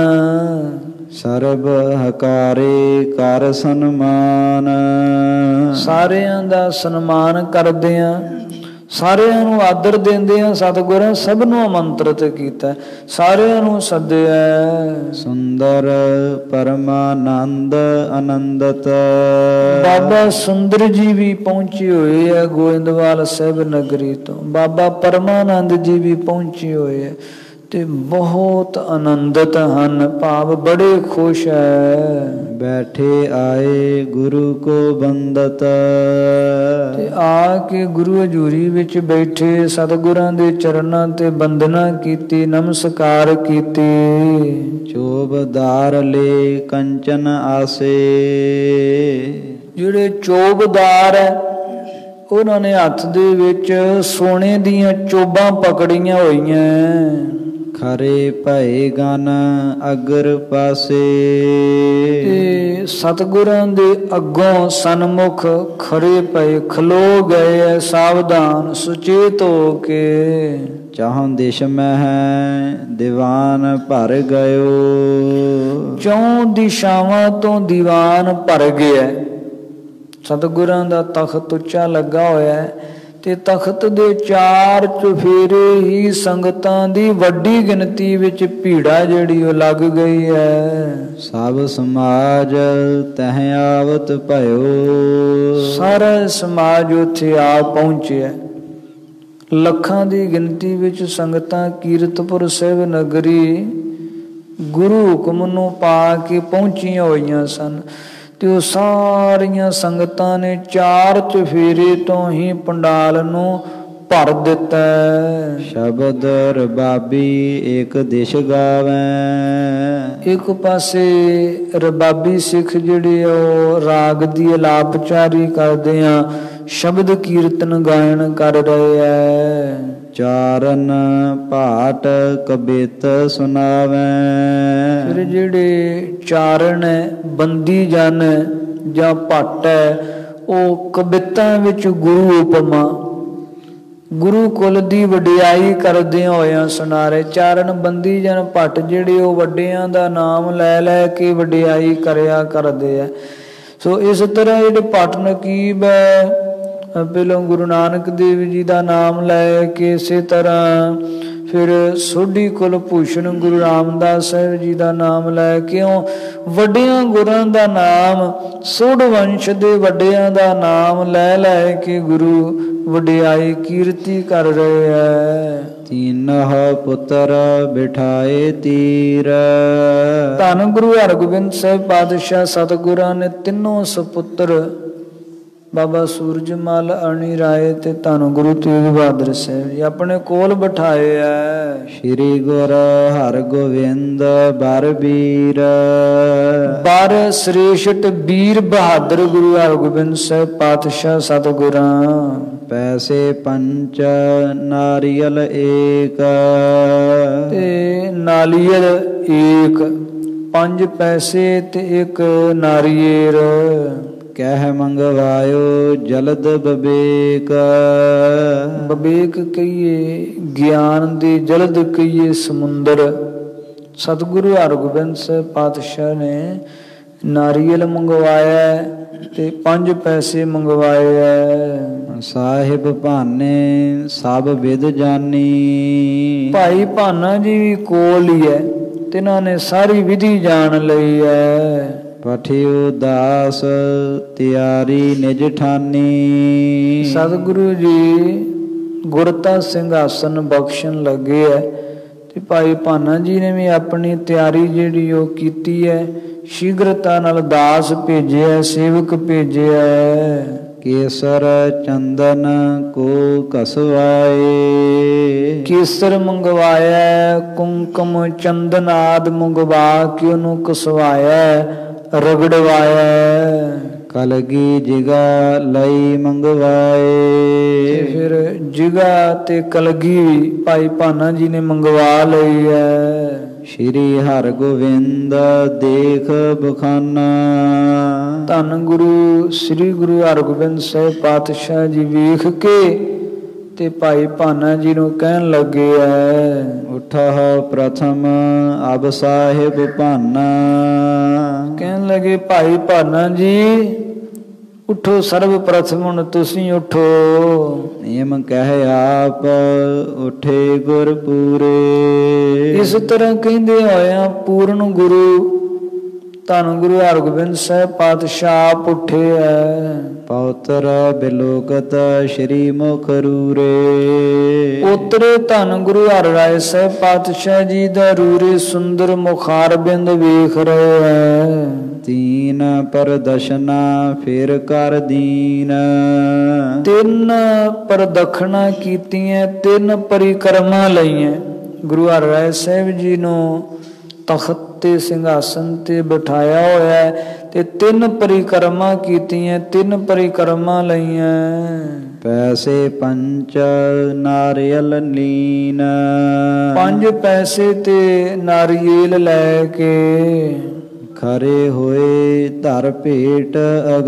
सर्ब हकारे कर सन्मान। सारियां दा सन्मान करदे आ, सारियां नूं आदर देंदे आ। सतगुरां सब नूं आमंत्रित कीता, सारियां नूं सद्दिया। सुंदर परमानंद आनंदत। बाबा सुंदर जी भी पहुंचे हुए है गोइंदवाल साहिब नगरी तो, बाबा परमानंद जी भी पहुंचे हुए है ते बहुत आनंदित हन, भाव बड़े खुश है। बैठे आए गुरु को बंदत। ते आके गुरु हजूरी विच बैठे सतगुरां दे चरनां ते बंदना कीती, नमस्कार कीती। चोबदार ले कंचन आसे। ਜਿਹੜੇ ਚੋਬਦਾਰ ਹੈ ਉਹਨਾਂ ਨੇ ਹੱਥ ਦੇ ਵਿੱਚ ਸੋਨੇ ਦੀਆਂ ਚੋਬਾਂ ਪਕੜੀਆਂ ਹੋਈਆਂ। ਖਰੇ ਭਏ ਗਨ ਅਗਰ ਪਾਸੇ। ਤੇ ਸਤਗੁਰਾਂ ਦੇ ਅੱਗੋਂ ਸਨਮੁਖ ਖੜੇ ਪਏ ਖਲੋ ਗਏ ਐ ਸਾਵਧਾਨ ਸੁਚੇਤ ਹੋ ਕੇ। ਚਾਹੋਂ ਦਿਸ਼ ਮਹਿ ਦੀਵਾਨ ਭਰ ਗਇਓ। ਚੌਂ ਦਿਸ਼ਾਵਾਂ ਤੋਂ ਦੀਵਾਨ ਭਰ ਗਿਆ। ਸਤਗੁਰਾਂ ਦਾ ਤਖਤ ਉੱਚਾ ਲੱਗਾ ਹੋਇਆ ਹੈ ਤੇ ਤਖਤ ਦੇ ਚਾਰ ਚੁਫੇਰੇ ਹੀ ਸੰਗਤਾਂ ਦੀ ਵੱਡੀ ਗਿਣਤੀ ਵਿੱਚ ਭੀੜਾ ਜਿਹੜੀ ਉਹ ਲੱਗ ਗਈ ਹੈ। ਸਭ ਸਮਾਜ ਤਹ ਆਵਤ ਭਇਓ। ਸਾਰਾ ਸਮਾਜ ਉੱਥੇ ਆ ਪਹੁੰਚਿਆ। ਲੱਖਾਂ ਦੀ ਗਿਣਤੀ ਵਿੱਚ ਸੰਗਤਾਂ ਕੀਰਤਪੁਰ ਸਾਹਿਬ ਨਗਰੀ ਗੁਰੂ ਹੁਕਮ ਨੂੰ ਪਾ ਕੇ ਪਹੁੰਚੀਆਂ ਹੋਈਆਂ ਸਨ ਤੇ ਉਹ ਸਾਰੀਆਂ ਸੰਗਤਾਂ ਨੇ ਚਾਰ ਚੁਫੇਰੇ ਤੋਂ ਹੀ ਪੰਡਾਲ ਨੂੰ ਭਰ ਦਿੱਤਾ। ਸ਼ਬਦ ਰਬਾਬੀ ਇੱਕ ਦਿਸ਼ ਗਾਵੈ। ਇੱਕ ਪਾਸੇ ਰਬਾਬੀ ਸਿੱਖ ਜਿਹੜੇ ਉਹ ਰਾਗ ਦੀ ਅਲਾਪਚਾਰੀ ਕਰਦੇ ਆ, ਸ਼ਬਦ ਕੀਰਤਨ ਗਾਇਨ ਕਰ ਰਹੇ ਹੈ। ਚਾਰਨ ਭਾਟ ਕਬਿਤ ਸੁਨਾਵੈ। ਫਿਰ ਜਿਹੜੇ ਚਾਰਨ ਹੈ ਬੰਦੀ ਜਨ ਜਾਂ ਭੱਟ ਹੈ ਉਹ ਕਬਿਤਾਂ ਵਿੱਚ ਗੁਰੂ ਉਪਮਾ ਗੁਰੂ ਕੁਲ ਦੀ ਵਡਿਆਈ ਕਰਦਿਆਂ ਹੋਇਆਂ ਸੁਣਾ ਰਹੇ। ਚਾਰਨ ਬੰਦੀ ਜਨ ਭੱਟ ਜਿਹੜੇ ਉਹ ਵੱਡਿਆਂ ਦਾ ਨਾਮ ਲੈ ਲੈ ਕੇ ਵਡਿਆਈ ਕਰਿਆ ਕਰਦੇ ਆ। ਸੋ ਇਸ ਤਰ੍ਹਾਂ ਜਿਹੜੇ ਭੱਟ ਨਕੀਬ ਹੈ ਪਹਿਲੋਂ ਗੁਰੂ ਨਾਨਕ ਦੇਵ ਜੀ ਦਾ ਨਾਮ ਲੈ ਕੇ, ਇਸੇ ਤਰ੍ਹਾਂ ਫਿਰ ਸੋਢੀ ਕੁਲ ਭੂਸ਼ਣ ਗੁਰੂ ਰਾਮਦਾਸ ਸਾਹਿਬ ਜੀ ਦਾ ਨਾਮ ਲੈ ਕੇ ਵੱਡਿਆਂ ਗੁਰਾਂ ਦਾ ਨਾਮ, ਸੋਢ ਵੰਸ਼ ਦੇ ਵੱਡਿਆਂ ਦਾ ਨਾਮ ਲੈ ਲੈ ਕੇ ਗੁਰੂ ਵਡਿਆਈ ਕੀਰਤੀ ਕਰ ਰਹੇ ਹੈ। ਤੀਨਹ ਪੁੱਤਰ ਬਿਠਾਏ ਤੀਰ। ਧੰਨ ਗੁਰੂ ਹਰਗੋਬਿੰਦ ਸਾਹਿਬ ਪਾਤਸ਼ਾਹ ਸਤਿਗੁਰਾਂ ਨੇ ਤਿੰਨੋਂ ਸੁਪੁੱਤਰ ਬਾਬਾ ਸੂਰਜਮਲ, ਅਣੀ ਰਾਏ ਤੇ ਧੰਨ ਗੁਰੂ ਤੇਗ ਬਹਾਦਰ ਸਾਹਿਬ ਜੀ ਆਪਣੇ ਕੋਲ ਬਿਠਾਏ ਐ। ਸ਼੍ਰੀ ਗੁਰ ਹਰਗੋਬਿੰਦ ਬਰ ਬੀਰ। ਬਰ ਸ੍ਰੇਸ਼ਟ ਵੀਰ ਬਹਾਦਰ ਗੁਰੂ ਹਰਗੋਬਿੰਦ ਸਾਹਿਬ ਪਾਤਸ਼ਾਹ ਸਤਿਗੁਰਾਂ। ਪੈਸੇ ਪੰਚ ਨਾਰੀਅਲ ਏਕ। ਤੇ ਨਾਲੀਅਲ ਏਕ, ਪੰਜ ਪੈਸੇ ਤੇ ਇੱਕ ਨਾਰੀਅਲ। ਕਹਿ ਮੰਗਵਾਇਓ ਜਲਦ ਬਬੇਕ। ਬਬੇਕ ਕਹੀਏ ਗਿਆਨ ਦੀ, ਜਲਦ ਕਹੀਏ ਸਮੁੰਦਰ। ਸਤਿਗੁਰੂ ਹਰਗੋਬਿੰਦ ਸਾਹਿਬ ਪਾਤਸ਼ਾਹ ਨੇ ਨਾਰੀਅਲ ਮੰਗਵਾਇਆ ਤੇ ਪੰਜ ਪੈਸੇ ਮੰਗਵਾਏ ਐ। ਸਾਹਿਬ ਭਾਨੇ ਸਭ ਵਿਦ ਜਾਨੀ। ਭਾਈ ਭਾਨਾ ਜੀ ਵੀ ਕੋਲ ਹੀ ਹੈ, ਤਿਨਾਂ ਨੇ ਸਾਰੀ ਵਿਧੀ ਜਾਣ ਲਈ ਐ। ਪਠਿਓ ਦਾਸ ਤਿਆਰੀ ਨਿਜ ਠਾਨੀ। ਸਤਿਗੁਰੂ ਜੀ ਗੁਰਤਾ ਸਿੰਘਾਸਨ ਬਖਸ਼ਣ ਲੱਗੇ ਐ ਤੇ ਭਾਈ ਭਾਨਾ ਜੀ ਨੇ ਵੀ ਆਪਣੀ ਤਿਆਰੀ ਜਿਹੜੀ ਉਹ ਕੀਤੀ ਹੈ। ਸ਼ੀਘਰਤਾ ਨਾਲ ਦਾਸ ਭੇਜਿਆ, ਸੇਵਕ ਭੇਜਿਆ। ਕੇਸਰ ਚੰਦਨ ਕੋ ਕਸਵਾਏ। ਕੇਸਰ ਮੰਗਵਾਇਆ, ਕੁੰਕਮ ਚੰਦਨ ਆਦ ਮੰਗਵਾ ਕੇ ਉਹਨੂੰ ਕਸਵਾਇਆ, ਰਗੜਵਾਇਆ। ਕਲਗੀ ਜਿਗਾ ਲਈ ਮੰਗਵਾਏ। ਤੇ ਫਿਰ ਜਿਗਾ ਤੇ ਕਲਗੀ ਭਾਈ ਭਾਨਾ ਜੀ ਨੇ ਮੰਗਵਾ ਲਈ ਹੈ। ਸ਼੍ਰੀ ਹਰਗੋਬਿੰਦ ਦੇਖ ਬਖਾਨਾ। ਧੰਨ ਗੁਰੂ ਸ੍ਰੀ ਗੁਰੂ ਹਰਗੋਬਿੰਦ ਸਾਹਿਬ ਪਾਤਸ਼ਾਹ ਜੀ ਵੇਖ ਕੇ ਤੇ ਭਾਈ ਭਾਨਾ ਜੀ ਨੂੰ ਕਹਿਣ ਲੱਗੇ ਐ। ਉਠਹ ਪ੍ਰਥਮ ਅਬ ਸਾਹਿਬ ਭਾਨਾ। ਕਹਿਣ ਲੱਗੇ ਭਾਈ ਭਾਨਾ ਜੀ ਉਠੋ, ਸਰਬ ਪ੍ਰਥਮ ਹੁਣ ਤੁਸੀਂ ਉਠੋ। ਨੇਮ ਕਹਿ ਆਪ ਉਠੇ ਗੁਰ ਪੂਰੇ। ਇਸ ਤਰ੍ਹਾਂ ਕਹਿੰਦੇ ਹੋਇਆ ਪੂਰਨ ਗੁਰੂ ਧੰਨ ਗੁਰੂ ਹਰਗੋਬਿੰਦ ਸਾਹਿਬ ਪਾਤਸ਼ਾਹ ਆਪ ਉੱਠੇ ਐ। ਪੌਤਰ ਬਿਲੋਕਤ ਸ਼੍ਰੀ ਮੁਖ ਰੂਰੇ। ਉਤਰੇ ਧੰਨ ਗੁਰੂ ਹਰਿ ਰਾਏ ਸਾਹਿਬ ਪਾਤਸ਼ਾਹ ਜੀ ਦਾ ਰੂਰੇ ਸੁੰਦਰ ਮੁਖਾਰ ਬਿੰਦ ਵੇਖ ਰਹੇ ਐ। ਤੀਨ ਪਰਦਸ਼ਨਾ ਫਿਰ ਕਰ ਦੀਨ। ਤਿੰਨ ਪ੍ਰਦਖਣਾ ਕੀਤੀਆਂ, ਤਿੰਨ ਪਰਿਕਰਮਾ ਲਈਆਂ। ਗੁਰੂ ਹਰਿ ਰਾਏ ਸਾਹਿਬ ਜੀ ਨੂੰ ਤਖਤ ਤੇ ਸਿੰਘਾਸਨ ਤੇ ਬਿਠਾਇਆ ਹੋਇਆ ਤੇ ਤਿੰਨ ਪਰਿਕਰਮਾ ਕੀਤੀਆਂ, ਤਿੰਨ ਪਰਿਕਰਮਾ ਲਈਆਂ। ਪੈਸੇ ਪੰਚ ਨਾਰੀਅਲ ਲੀਨ। ਪੰਜ ਪੈਸੇ ਤੇ ਨਾਰੀਅਲ ਲੈ ਕੇ ਖਰੇ ਹੋਏ ਧਰ ਭੇਟ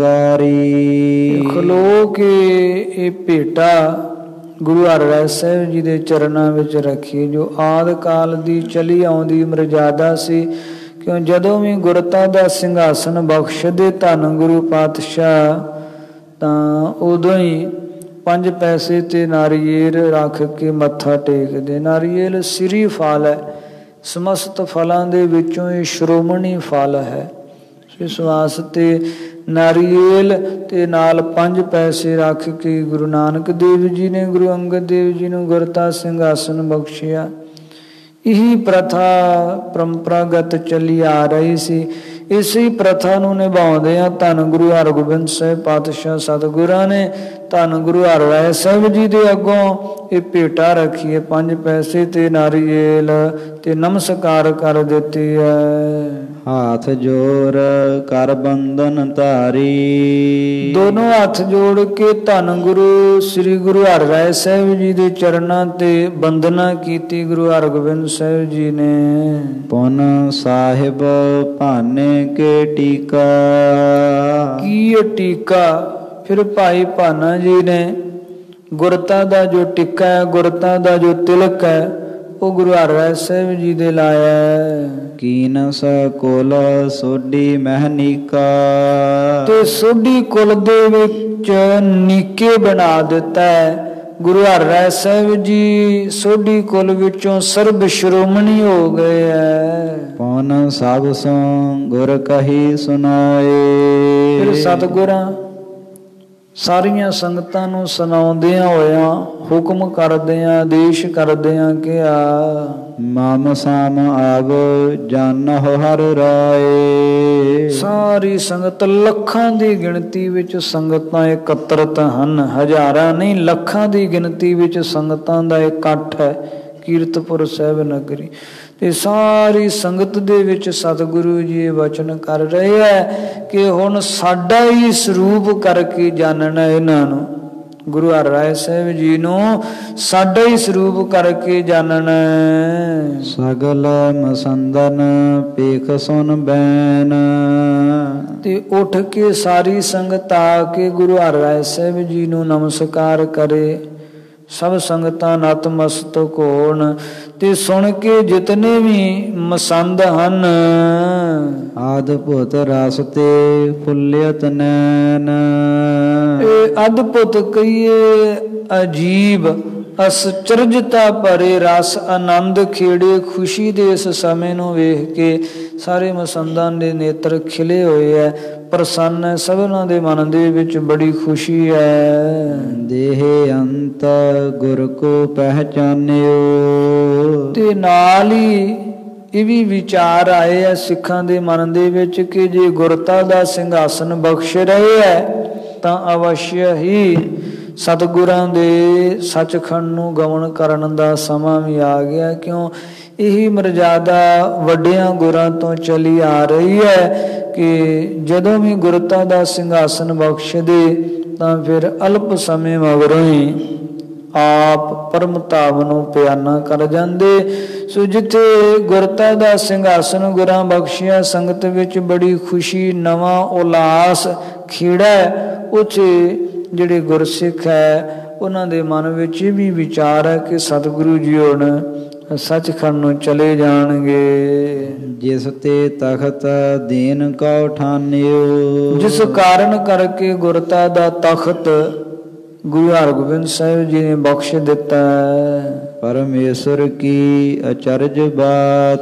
ਅਗਾਰੀ। ਖਲੋ ਕੇ ਇਹ ਭੇਟਾ ਗੁਰੂ ਹਰਿ ਰਾਏ ਸਾਹਿਬ ਜੀ ਦੇ ਚਰਨਾਂ ਵਿੱਚ ਰੱਖੀ, ਜੋ ਆਦਿ ਕਾਲ ਦੀ ਚਲੀ ਆਉਂਦੀ ਮਰਜ਼ਾਦਾ ਸੀ। ਕਿਉਂ ਜਦੋਂ ਵੀ ਗੁਰਤਾ ਦਾ ਸਿੰਘਾਸਨ ਬਖਸ਼ਦੇ ਧੰਨ ਗੁਰੂ ਪਾਤਸ਼ਾਹ ਤਾਂ ਉਦੋਂ ਹੀ ਪੰਜ ਪੈਸੇ ਤੇ ਨਾਰੀਅਲ ਰੱਖ ਕੇ ਮੱਥਾ ਟੇਕਦੇ। ਨਾਰੀਅਲ ਸਿਰੀ ਫਲ ਹੈ, ਸਮਸਤ ਫਲਾਂ ਦੇ ਵਿੱਚੋਂ ਇਹ ਸ਼੍ਰੋਮਣੀ ਫਲ ਹੈ। ਇਸ ਵਾਸਤੇ ਨਾਰੀਅਲ ਤੇ ਨਾਲ ਪੰਜ ਪੈਸੇ ਰੱਖ ਕੇ ਗੁਰੂ ਨਾਨਕ ਦੇਵ ਜੀ ਨੇ ਗੁਰੂ ਅੰਗਦ ਦੇਵ ਜੀ ਨੂੰ ਗੁਰਤਾ ਸਿੰਘਾਸਨ ਬਖਸ਼ਿਆ। ਇਹੀ ਪ੍ਰਥਾ ਪਰੰਪਰਾਗਤ ਚੱਲੀ ਆ ਰਹੀ ਸੀ। ਇਸੇ ਪ੍ਰਥਾ ਨੂੰ ਨਿਭਾਉਂਦਿਆਂ ਧੰਨ ਗੁਰੂ ਹਰਗੋਬਿੰਦ ਸਾਹਿਬ ਪਾਤਸ਼ਾਹ ਸਤਿਗੁਰਾਂ ਨੇ ਧੰਨ ਗੁਰੂ ਹਰਿ ਰਾਏ ਸਾਹਿਬ ਜੀ ਦੇ ਅੱਗੋਂ ਇਹ ਭੇਟਾ ਰੱਖੀਏ, ਪੰਜ ਪੈਸੇ ਤੇ ਨਾਰੀਅਲ ਤੇ ਨਮਸਕਾਰ ਕਰ ਦਿੱਤੀ ਹੈ। ਹਾਥ ਜੋਰ ਕਰ ਬੰਧਨ ਧਾਰੀ। ਦੋਨੋਂ ਹੱਥ ਜੋੜ ਕੇ ਧੰਨ ਗੁਰੂ ਸ੍ਰੀ ਗੁਰੂ ਹਰਿ ਰਾਏ ਸਾਹਿਬ ਜੀ ਦੇ ਚਰਨਾਂ ਤੇ ਬੰਦਨਾ ਕੀਤੀ ਗੁਰੂ ਹਰਗੋਬਿੰਦ ਸਾਹਿਬ ਜੀ ਨੇ। ਪੁਨ ਸਾਹਿਬ ਭਾਨੇ ਕੇ ਟੀਕਾ। ਕੀ ਟੀਕਾ? ਫਿਰ ਭਾਈ ਭਾਨਾ ਜੀ ਨੇ ਗੁਰਤਾ ਦਾ ਜੋ ਟਿੱਕਾ ਹੈ, ਗੁਰਤਾ ਦਾ ਜੋ ਤਿਲਕ ਹੈ, ਉਹ ਗੁਰੂ ਹਰਿ ਰਾਏ ਸਾਹਿਬ ਜੀ ਦੇ ਲਾਇਆ। ਕੀਨ ਸਕੁਲ ਸੋਢੀ ਮਹਿਨੀਕਾ। ਤੇ ਸੋਢੀ ਕੁਲ ਦੇ ਵਿੱਚ ਨੀਕੇ ਬਣਾ ਦਿੱਤਾ ਹੈ। ਗੁਰੂ ਹਰਿ ਰਾਏ ਸਾਹਿਬ ਜੀ ਸੋਢੀ ਕੁਲ ਵਿੱਚੋਂ ਸਰਬ ਸ਼੍ਰੋਮਣੀ ਹੋ ਗਏ ਹੈ। ਪੌਨ ਸਭ ਸੋ ਗੁਰ ਕਹੀ ਸੁਨਾਏ। ਫਿਰ ਸਤਿਗੁਰਾਂ ਸਾਰੀਆਂ ਸੰਗਤਾਂ ਨੂੰ ਸੁਣਾਉਂਦਿਆਂ ਹੋਇਆਂ ਹੁਕਮ ਕਰਦਿਆਂ ਆਦੇਸ਼ ਕਰਦਿਆਂ ਕਿਹਾ, ਮਮ ਸਾਮ ਆਵ ਜਾਨਹੁ ਹਰਿ ਰਾਏ। ਸਾਰੀ ਸੰਗਤ ਲੱਖਾਂ ਦੀ ਗਿਣਤੀ ਵਿੱਚ ਸੰਗਤਾਂ ਇਕੱਤਰਤ ਹਨ, ਹਜ਼ਾਰਾਂ ਨਹੀਂ ਲੱਖਾਂ ਦੀ ਗਿਣਤੀ ਵਿੱਚ ਸੰਗਤਾਂ ਦਾ ਇਕੱਠ ਹੈ ਕੀਰਤਪੁਰ ਸਾਹਿਬ ਨਗਰੀ। ਤੇ ਸਾਰੀ ਸੰਗਤ ਦੇ ਵਿੱਚ ਸਤਿਗੁਰੂ ਜੀ ਵਚਨ ਕਰ ਰਹੇ ਹੈ ਕਿ ਹੁਣ ਸਾਡਾ ਹੀ ਸਰੂਪ ਕਰਕੇ ਜਾਣਨਾ ਇਹਨਾਂ ਨੂੰ। ਗੁਰੂ ਹਰਿਰਾਏ ਸਾਹਿਬ ਜੀ ਨੂੰ ਸਾਡਾ ਹੀ ਸਰੂਪ ਕਰਕੇ ਜਾਣਨਾ। ਸਗਲ ਮਸੰਦਨ ਪੇਖ ਸੁਨ ਬੈਨ। ਤੇ ਉੱਠ ਕੇ ਸਾਰੀ ਸੰਗਤ ਆ ਕੇ ਗੁਰੂ ਹਰਿਰਾਏ ਸਾਹਿਬ ਜੀ ਨੂੰ ਨਮਸਕਾਰ ਕਰੇ। ਸਭ ਸੰਗਤਾਂ ਨਤਮਸਤਕ ਹੋਣ ਤੇ ਸੁਣ ਕੇ ਜਿਤਨੇ ਵੀ ਮਸੰਦ ਹਨ, ਅਦਭੁਤ ਰਸ ਤੇ ਫੁੱਲਿਅਤ ਨੈਣ। ਇਹ ਅਦਭੁਤ ਕਹੀਏ ਅਜੀਬ ਅਸਚਰਜਤਾ ਭਰੇ ਰਸ ਆਨੰਦ ਖੇੜੇ ਖੁਸ਼ੀ ਦੇ ਇਸ ਸਮੇਂ ਨੂੰ ਵੇਖ ਕੇ ਸਾਰੇ ਮਸੰਦਾਂ ਦੇ ਨੇਤਰ ਖਿਲੇ ਹੋਏ ਹੈ, ਪ੍ਰਸੰਨ ਹੈ, ਸਭਨਾਂ ਦੇ ਮਨ ਦੇ ਵਿੱਚ ਬੜੀ ਖੁਸ਼ੀ ਹੈ। ਦੇਹ ਅੰਤ ਗੁਰ ਕੋ ਪਹਿਚਾਨਿਓ। ਤੇ ਨਾਲ ਹੀ ਇਹ ਵੀ ਵਿਚਾਰ ਆਏ ਆ ਸਿੱਖਾਂ ਦੇ ਮਨ ਦੇ ਵਿੱਚ ਕਿ ਜੇ ਗੁਰਤਾ ਦਾ ਸਿੰਘਾਸਨ ਬਖਸ਼ ਰਹੇ ਹੈ ਤਾਂ ਅਵਸ਼ਯ ਹੀ ਸਤਿਗੁਰਾਂ ਦੇ ਸੱਚਖੰਡ ਨੂੰ ਗਮਨ ਕਰਨ ਦਾ ਸਮਾਂ ਵੀ ਆ ਗਿਆ। ਕਿਉਂ ਇਹੀ ਮਰਜ਼ਾਦਾ ਵੱਡਿਆਂ ਗੁਰਾਂ ਤੋਂ ਚਲੀ ਆ ਰਹੀ ਹੈ ਕਿ ਜਦੋਂ ਵੀ ਗੁਰਤਾ ਦਾ ਸਿੰਘਾਸਨ ਬਖਸ਼ਦੇ ਤਾਂ ਫਿਰ ਅਲਪ ਸਮੇਂ ਮਗਰੋਂ ਹੀ ਆਪ ਪਰਮ ਧਾਮ ਨੂੰ ਪਿਆਨਾ ਕਰ ਜਾਂਦੇ। ਸੋ ਜਿੱਥੇ ਗੁਰਤਾ ਦਾ ਸਿੰਘਾਸਨ ਗੁਰਾਂ ਬਖਸ਼ਿਆ, ਸੰਗਤ ਵਿੱਚ ਬੜੀ ਖੁਸ਼ੀ ਨਵਾਂ ਉਲਾਸ ਖੇੜਾ ਹੈ। ਉੱਥੇ ਜਿਹੜੇ ਗੁਰਸਿੱਖ ਹੈ ਉਹਨਾਂ ਦੇ ਮਨ ਵਿੱਚ ਇਹ ਵੀ ਵਿਚਾਰ ਹੈ ਕਿ ਸਤਿਗੁਰੂ ਜੀ ਹੁਣ ਸੱਚਖੰਡ ਨੂੰ ਚਲੇ ਜਾਣਗੇ। ਜਿਸ ਤੇ ਤਖਤ ਦੇਨ ਕਉ ਠਾਨਿਓ। ਜਿਸ ਕਾਰਨ ਕਰਕੇ ਗੁਰਤਾ ਦਾ ਤਖਤ ਗੁਰੂ ਹਰਗੋਬਿੰਦ ਸਾਹਿਬ ਜੀ ਨੇ ਬਖਸ਼ ਦਿੱਤਾ ਹੈ। ਪਰਮੇਸ਼ਰ ਕੀ ਅਚਰਜ ਬਾਤ।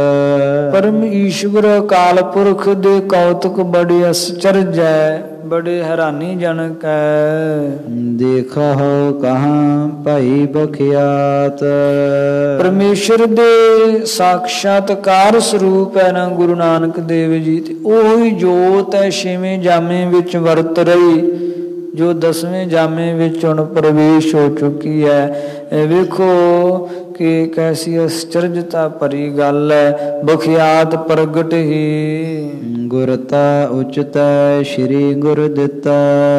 ਪਰਮ ਈਸ਼ਵਰ ਅਕਾਲ ਪੁਰਖ ਦੇ ਕੌਤਕ ਬੜੇ ਅਸਚਰਜ ਹੈ, ਬੜੇ ਹੈਰਾਨੀਜਨਕ ਹੈ। ਦੇਖਾ ਹੋ ਕਹਾਂ ਭਾਈ ਬਖਿਆਤ। ਪਰਮੇਸ਼ਰ ਦੇ ਸਾਖਸ਼ਾਤਕਾਰ ਸਰੂਪ ਹੈ ਨਾ ਗੁਰੂ ਨਾਨਕ ਦੇਵ ਜੀ। ਤੇ ਉਹੀ ਜੋਤ ਹੈ ਛੇਵੇਂ ਜਾਮੇ ਵਿੱਚ ਵਰਤ ਰਹੀ, ਜੋ ਦਸਵੇਂ ਜਾਮੇ ਵਿੱਚ ਹੁਣ ਪ੍ਰਵੇਸ਼ ਹੋ ਚੁੱਕੀ ਹੈ। ਇਹ ਵੇਖੋ ਕਿ ਕੈਸੀ ਅਸਚਰਜਤਾ ਭਰੀ ਗੱਲ ਹੈ। ਬਖਿਆਤ ਪ੍ਰਗਟ ਹੀ ਗੁਰਤਾ ਉਚਿਤ ਸ਼੍ਰੀ ਗੁਰ ਦਿੱਤਾ।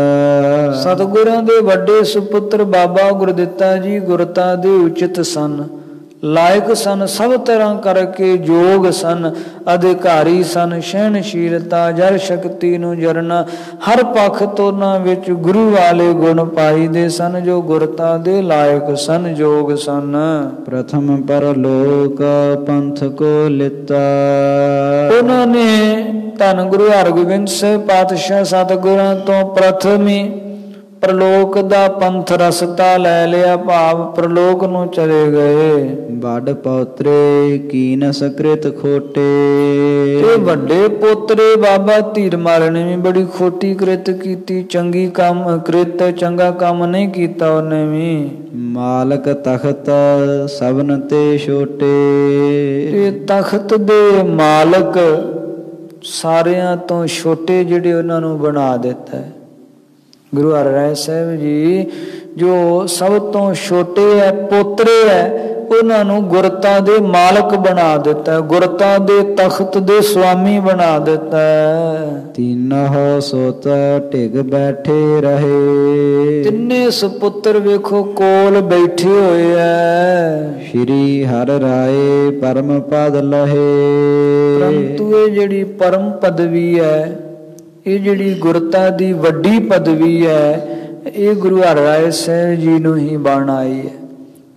ਸਤਿਗੁਰਾਂ ਦੇ ਵੱਡੇ ਸੁਪੁੱਤਰ ਬਾਬਾ ਗੁਰਦਿੱਤਾ ਜੀ ਗੁਰਤਾ ਦੇ ਉਚਿਤ ਸਨ, ਲਾਇਕ ਸਨ, ਸਭ ਤਰ੍ਹਾਂ ਕਰਕੇ ਯੋਗ ਸਨ, ਅਧਿਕਾਰੀ ਸਨ। ਸਹਿਣਸ਼ੀਲਤਾ ਜਰ ਸ਼ਕਤੀ ਨੂੰ ਜਰਨਾ ਹਰ ਪੱਖ ਤੋਂ ਉਹਨਾਂ ਵਿੱਚ ਗੁਰੂ ਵਾਲੇ ਗੁਣ ਪਾਈਦੇ ਸਨ, ਜੋ ਗੁਰਤਾ ਦੇ ਲਾਇਕ ਸਨ, ਯੋਗ ਸਨ। ਪ੍ਰਥਮ ਪਰਲੋਕ ਪੰਥ ਕੋ ਲਿੱਤਾ। ਉਹਨਾਂ ਨੇ ਧੰਨ ਗੁਰੂ ਹਰਗੋਬਿੰਦ ਸਾਹਿਬ ਪਾਤਸ਼ਾਹ ਸਤਿਗੁਰਾਂ ਤੋਂ ਪ੍ਰਥਮ ਹੀ ਪ੍ਰਲੋਕ ਦਾ ਪੰਥ ਰਸਤਾ ਲੈ ਲਿਆ, ਭਾਵ ਪ੍ਰਲੋਕ ਨੂੰ ਚਲੇ ਗਏ। ਵੱਡ ਪੌਤਰੇ ਕੀਨ ਸਕ੍ਰਿਤ ਖੋਟੇ। ਤੇ ਵੱਡੇ ਪੋਤਰੇ ਬਾਬਾ ਧੀਰਮਲ ਨੇ ਵੀ ਬੜੀ ਖੋਟੀ ਕ੍ਰਿਤ ਕੀਤੀ, ਚੰਗੀ ਕੰਮ ਕ੍ਰਿਤ ਚੰਗਾ ਕੰਮ ਨਹੀਂ ਕੀਤਾ ਉਹਨੇ ਵੀ। ਮਾਲਕ ਤਖਤ ਸਭਨ ਤੇ ਛੋਟੇ। ਇਹ ਤਖਤ ਦੇ ਮਾਲਕ ਸਾਰਿਆਂ ਤੋਂ ਛੋਟੇ ਜਿਹੜੇ ਉਹਨਾਂ ਨੂੰ ਬਣਾ ਦਿੱਤਾ ਹੈ। ਗੁਰੂ ਹਰਿਰਾਏ ਸਾਹਿਬ ਜੀ ਜੋ ਸਭ ਤੋਂ ਛੋਟੇ ਹੈ, ਪੋਤਰੇ ਹੈ, ਉਹਨਾਂ ਨੂੰ ਗੁਰਤਾ ਦੇ ਮਾਲਕ ਬਣਾ ਦਿੱਤਾ, ਗੁਰਤਾ ਦੇ ਤਖਤ ਦੇ ਸੁਆਮੀ ਬਣਾ ਦਿੱਤਾ। ਤਿੰਨਹੁ ਸੁਤ ਢਿਗ ਬੈਠੇ ਰਹੇ। ਤਿੰਨੇ ਸੁਪੁੱਤਰ ਵੇਖੋ ਕੋਲ ਬੈਠੇ ਹੋਏ ਹੈ। ਸ਼੍ਰੀ ਹਰਿ ਰਾਏ ਪਰਮ ਪਦ ਲਹੇ। ਪਰੰਤੂ ਇਹ ਜਿਹੜੀ ਪਰਮ ਪਦਵੀ ਹੈ, ਇਹ ਜਿਹੜੀ ਗੁਰਤਾ ਦੀ ਵੱਡੀ ਪਦਵੀ ਹੈ, ਇਹ ਗੁਰੂ ਹਰਿਰਾਏ ਸਾਹਿਬ ਜੀ ਨੂੰ ਹੀ ਬਣ ਆਈ ਹੈ।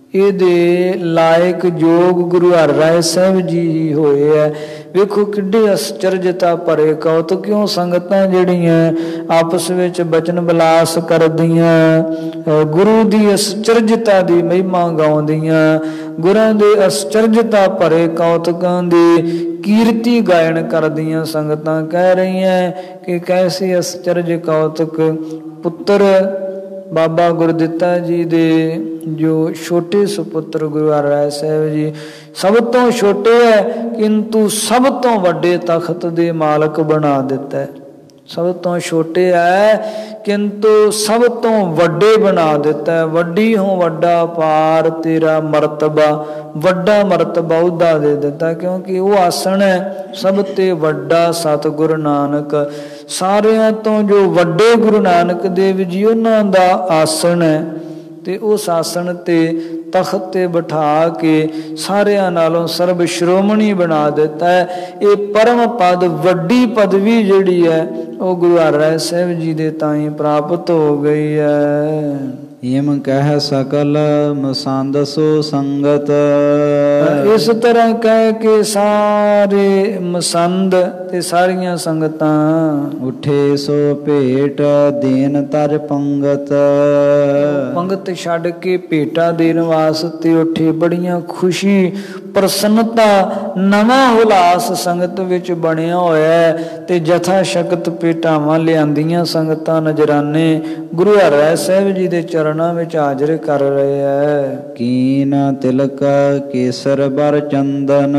ਇਹਦੇ ਲਾਇਕ ਜੋਗ ਗੁਰੂ ਹਰਿਰਾਏ ਸਾਹਿਬ ਜੀ ਹੀ ਹੋਏ ਹੈ। ਵੇਖੋ ਕਿੱਡੇ ਅਸਚਰਜਤਾ ਭਰੇ ਕੌਤਕ, ਕਿਉਂ ਸੰਗਤਾਂ ਜਿਹੜੀਆਂ ਆਪਸ ਵਿੱਚ ਬਚਨ ਵਿਲਾਸ ਕਰਦੀਆਂ, ਗੁਰੂ ਦੀ ਅਸਚਰਜਤਾ ਦੀ ਮਹਿਮਾ ਗਾਉਂਦੀਆਂ, ਗੁਰਾਂ ਦੇ ਅਸਚਰਜਤਾ ਭਰੇ ਕੌਤਕਾਂ ਦੀ ਕੀਰਤੀ ਗਾਇਨ ਕਰਦੀਆਂ ਸੰਗਤਾਂ ਕਹਿ ਰਹੀਆਂ ਕਿ ਕੈਸੇ ਅਸਚਰਜ ਕੌਤਕ ਪੁੱਤਰ ਬਾਬਾ ਗੁਰਦਿੱਤਾ ਜੀ ਦੇ ਜੋ ਛੋਟੇ ਸੁਪੁੱਤਰ ਗੁਰੂ ਹਰਿਰਾਏ ਸਾਹਿਬ ਜੀ ਸਭ ਤੋਂ ਛੋਟੇ ਹੈ, ਕਿੰਤੂ ਸਭ ਤੋਂ ਵੱਡੇ ਤਖਤ ਦੇ ਮਾਲਕ ਬਣਾ ਦਿੱਤਾ। ਸਭ ਤੋਂ ਛੋਟੇ ਹੈ ਕਿੰਤੂ ਸਭ ਤੋਂ ਵੱਡੇ ਬਣਾ ਦਿੱਤਾ। ਵੱਡੀ ਹੋ ਵੱਡਾ ਪਾਰ ਤੇਰਾ ਮਰਤਬਾ, ਵੱਡਾ ਮਰਤਬਾ ਉਹਦਾ ਦੇ ਦਿੱਤਾ, ਕਿਉਂਕਿ ਉਹ ਆਸਣ ਹੈ ਸਭ ਤੇ ਵੱਡਾ ਸਤਿਗੁਰੂ ਨਾਨਕ। ਸਾਰਿਆਂ ਤੋਂ ਜੋ ਵੱਡੇ ਗੁਰੂ ਨਾਨਕ ਦੇਵ ਜੀ ਉਹਨਾਂ ਦਾ ਆਸਣ ਹੈ, ਤੇ ਉਸ ਆਸਣ ਤੇ ਤਖਤ ਤੇ ਬਿਠਾ ਕੇ ਸਾਰਿਆਂ ਨਾਲੋਂ ਸਰਬ ਸ਼੍ਰੋਮਣੀ ਬਣਾ ਦਿੱਤਾ ਹੈ। ਇਹ ਪਰਮ ਪਦ ਵੱਡੀ ਪਦਵੀ ਜਿਹੜੀ ਹੈ ਉਹ ਗੁਰੂ ਹਰਿਰਾਏ ਸਾਹਿਬ ਜੀ ਦੇ ਤਾਈਂ ਪ੍ਰਾਪਤ ਹੋ ਗਈ ਹੈ। ਏਮ ਕਹਿ ਸਕਲ ਮਸੰਦ ਸੋ ਸੰਗਤ, ਇਸ ਤਰ੍ਹਾਂ ਕਹਿ ਕੇ ਸਾਰੇ ਮਸੰਦ ਤੇ ਸਾਰੀਆਂ ਸੰਗਤਾਂ ਉਠੇ ਸੋ ਭੇਟ ਦੇਨ ਤਰ ਪੰਗਤ, ਪੰਗਤ ਛੱਡ ਕੇ ਭੇਟਾ ਦੇਣ ਵਾਸਤੇ ਉੱਠੇ। ਬੜੀਆਂ ਖੁਸ਼ੀ ਪ੍ਰਸੰਨਤਾ ਨਵਾਂ ਹੁਲਾਸ ਸੰਗਤ ਵਿੱਚ ਬਣਿਆ ਹੋਇਆ, ਤੇ ਜਥਾ ਸ਼ਕਤ ਭੇਟਾਵਾਂ ਲਿਆਂਦੀਆਂ ਸੰਗਤਾਂ ਨਜ਼ਰਾਨੇ ਗੁਰੂ ਹਰਿਰਾਏ ਸਾਹਿਬ ਜੀ ਦੇ ਚਰਨਾਂ ਵਿੱਚ ਹਾਜ਼ਰ ਕਰ ਰਹੇ ਹੈ। ਕੀਨ ਤਿਲਕ ਕੇਸਰ ਬਰ ਚੰਦਨ,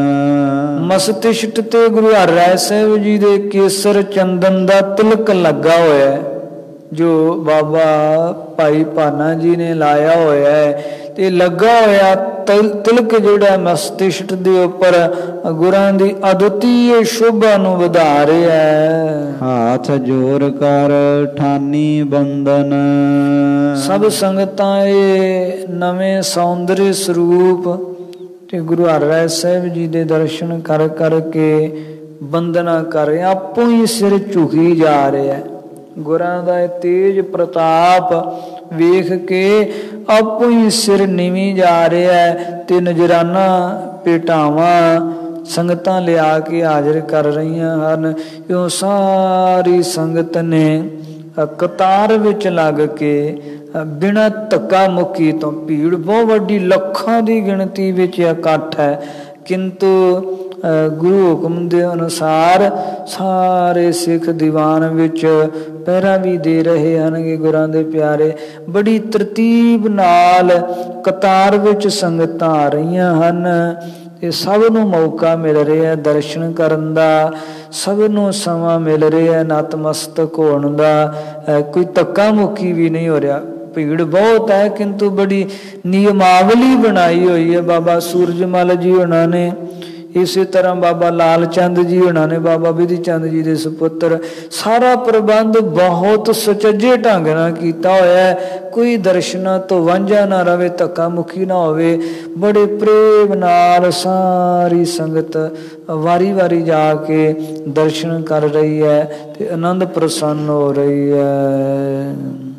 ਮਸਤਿਸ਼ਟ ਤੇ ਗੁਰੂ ਹਰਿਰਾਏ ਸਾਹਿਬ ਜੀ ਦੇ ਕੇਸਰ ਚੰਦਨ ਦਾ ਤਿਲਕ ਲੱਗਾ ਹੋਇਆ ਹੈ, ਜੋ ਬਾਬਾ ਭਾਈ ਭਾਨਾ ਜੀ ਨੇ ਲਾਇਆ ਹੋਇਆ ਹੈ। ਤੇ ਲੱਗਾ ਹੋਇਆ ਤਿਲਕ ਜਿਹੜਾ ਮਸਤਿਸ਼ਟ ਦੇ ਉੱਪਰ ਗੁਰਾਂ ਦੀ ਅਦੁੱਤੀ ਸ਼ੋਭਾ ਨੂੰ ਵਧਾ ਰਿਹਾ ਹੈ। ਹਾਥ ਜੋਰ ਕਰ ਠਾਨੀ ਬੰਦਨ, ਸਭ ਸੰਗਤਾਂ ਇਹ ਨਵੇਂ ਸੌਂਦਰਯ ਸਰੂਪ ਤੇ ਗੁਰੂ ਹਰਿਰਾਏ ਸਾਹਿਬ ਜੀ ਦੇ ਦਰਸ਼ਨ ਕਰ ਕਰਕੇ ਬੰਦਨਾ ਕਰ ਰਿਹਾ, ਆਪੋ ਹੀ ਸਿਰ ਝੁਕੀ ਜਾ ਰਿਹਾ। ਗੁਰਾਂ ਦਾ ਇਹ ਤੇਜ ਪ੍ਰਤਾਪ ਵੇਖ ਕੇ ਆਪੋ ਹੀ ਸਿਰ ਨੀਵੀਂ ਜਾ ਰਿਹਾ ਹੈ, ਤੇ ਨਜ਼ਰਾਨਾ ਭੇਟਾਵਾਂ ਸੰਗਤਾਂ ਲਿਆ ਕੇ ਹਾਜ਼ਰ ਕਰ ਰਹੀਆਂ ਹਨ। ਕਿਉਂ ਸਾਰੀ ਸੰਗਤ ਨੇ ਕਤਾਰ ਵਿੱਚ ਲੱਗ ਕੇ ਬਿਨਾਂ ਧੱਕਾ ਮੁੱਕੀ ਤੋਂ, ਭੀੜ ਬਹੁਤ ਵੱਡੀ ਲੱਖਾਂ ਦੀ ਗਿਣਤੀ ਵਿੱਚ ਇਕੱਠ ਹੈ, ਕਿੰਤੂ ਗੁਰੂ ਹੁਕਮ ਦੇ ਅਨੁਸਾਰ ਸਾਰੇ ਸਿੱਖ ਦੀਵਾਨ ਵਿੱਚ ਪਹਿਰਾ ਵੀ ਦੇ ਰਹੇ ਹਨ ਕਿ ਗੁਰਾਂ ਦੇ ਪਿਆਰੇ ਬੜੀ ਤਰਤੀਬ ਨਾਲ ਕਤਾਰ ਵਿੱਚ ਸੰਗਤਾਂ ਆ ਰਹੀਆਂ ਹਨ। ਇਹ ਸਭ ਨੂੰ ਮੌਕਾ ਮਿਲ ਰਿਹਾ ਦਰਸ਼ਨ ਕਰਨ ਦਾ, ਸਭ ਨੂੰ ਸਮਾਂ ਮਿਲ ਰਿਹਾ ਨਤਮਸਤਕ ਹੋਣ ਦਾ, ਕੋਈ ਧੱਕਾ ਮੁੱਕੀ ਵੀ ਨਹੀਂ ਹੋ ਰਿਹਾ। ਭੀੜ ਬਹੁਤ ਹੈ ਕਿੰਤੂ ਬੜੀ ਨਿਯਮਾਵਲੀ ਬਣਾਈ ਹੋਈ ਹੈ। ਬਾਬਾ ਸੂਰਜਮਲ ਜੀ ਉਹਨਾਂ ਨੇ, ਇਸੇ ਤਰ੍ਹਾਂ ਬਾਬਾ ਲਾਲ ਚੰਦ ਜੀ ਉਹਨਾਂ ਨੇ, ਬਾਬਾ ਬਿਧੀ ਚੰਦ ਜੀ ਦੇ ਸੁਪੁੱਤਰ, ਸਾਰਾ ਪ੍ਰਬੰਧ ਬਹੁਤ ਸੁਚੱਜੇ ਢੰਗ ਨਾਲ ਕੀਤਾ ਹੋਇਆ ਹੈ। ਕੋਈ ਦਰਸ਼ਨਾਂ ਤੋਂ ਵਾਂਝਾ ਨਾ ਰਵੇ, ਧੱਕਾ ਮੁੱਕੀ ਨਾ ਹੋਵੇ। ਬੜੇ ਪ੍ਰੇਮ ਨਾਲ ਸਾਰੀ ਸੰਗਤ ਵਾਰੀ ਵਾਰੀ ਜਾ ਕੇ ਦਰਸ਼ਨ ਕਰ ਰਹੀ ਹੈ ਤੇ ਆਨੰਦ ਪ੍ਰਸੰਨ ਹੋ ਰਹੀ ਹੈ।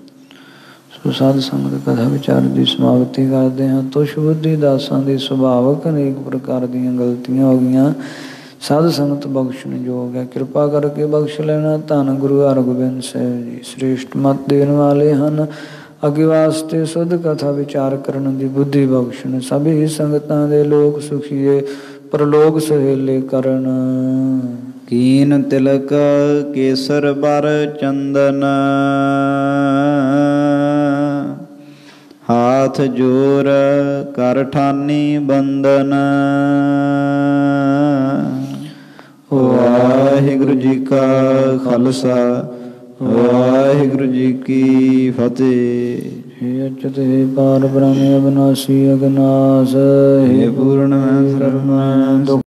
ਸੋ ਸਾਧ ਸੰਗਤ ਕਥਾ ਵਿਚਾਰ ਦੀ ਸਮਾਪਤੀ ਕਰਦੇ ਹਾਂ। ਤੁਸ਼ ਬੁੱਧੀ ਦਾਸਾਂ ਦੀ ਸੁਭਾਵਕ ਅਨੇਕ ਪ੍ਰਕਾਰ ਦੀਆਂ ਗਲਤੀਆਂ ਹੋ ਗਈਆਂ। ਸਾਧ ਸੰਗਤ ਬਖਸ਼ਣ ਯੋਗ ਹੈ, ਕਿਰਪਾ ਕਰਕੇ ਬਖਸ਼ ਲੈਣਾ। ਧੰਨ ਗੁਰੂ ਹਰਗੋਬਿੰਦ ਸਾਹਿਬ ਜੀ ਸ੍ਰੇਸ਼ਟ ਮਤ ਦੇਣ ਵਾਲੇ ਹਨ। ਅੱਗੇ ਵਾਸਤੇ ਸੁਧ ਕਥਾ ਵਿਚਾਰ ਕਰਨ ਦੀ ਬੁੱਧੀ ਬਖਸ਼ਣ। ਸਭੀ ਸੰਗਤਾਂ ਦੇ ਲੋਕ ਸੁਖੀਏ, ਪਰਲੋਕ ਸੁਹੇਲੇ ਕਰਨ। ਕੀਨ ਤਿਲਕ ਕੇਸਰ ਬਰ ਚੰਦਨ, ਹਾਥ ਜੋਰ ਕਰ ਠਾਨੀ ਬੰਦਨ। ਵਾਹਿਗੁਰੂ ਜੀ ਕਾ ਖਾਲਸਾ, ਵਾਹਿਗੁਰੂ ਜੀ ਕੀ ਫਤਿਹ। हे अच्युत हे पार ब्रह्म अविनाशी अगनाश, हे पूर्ण सर्व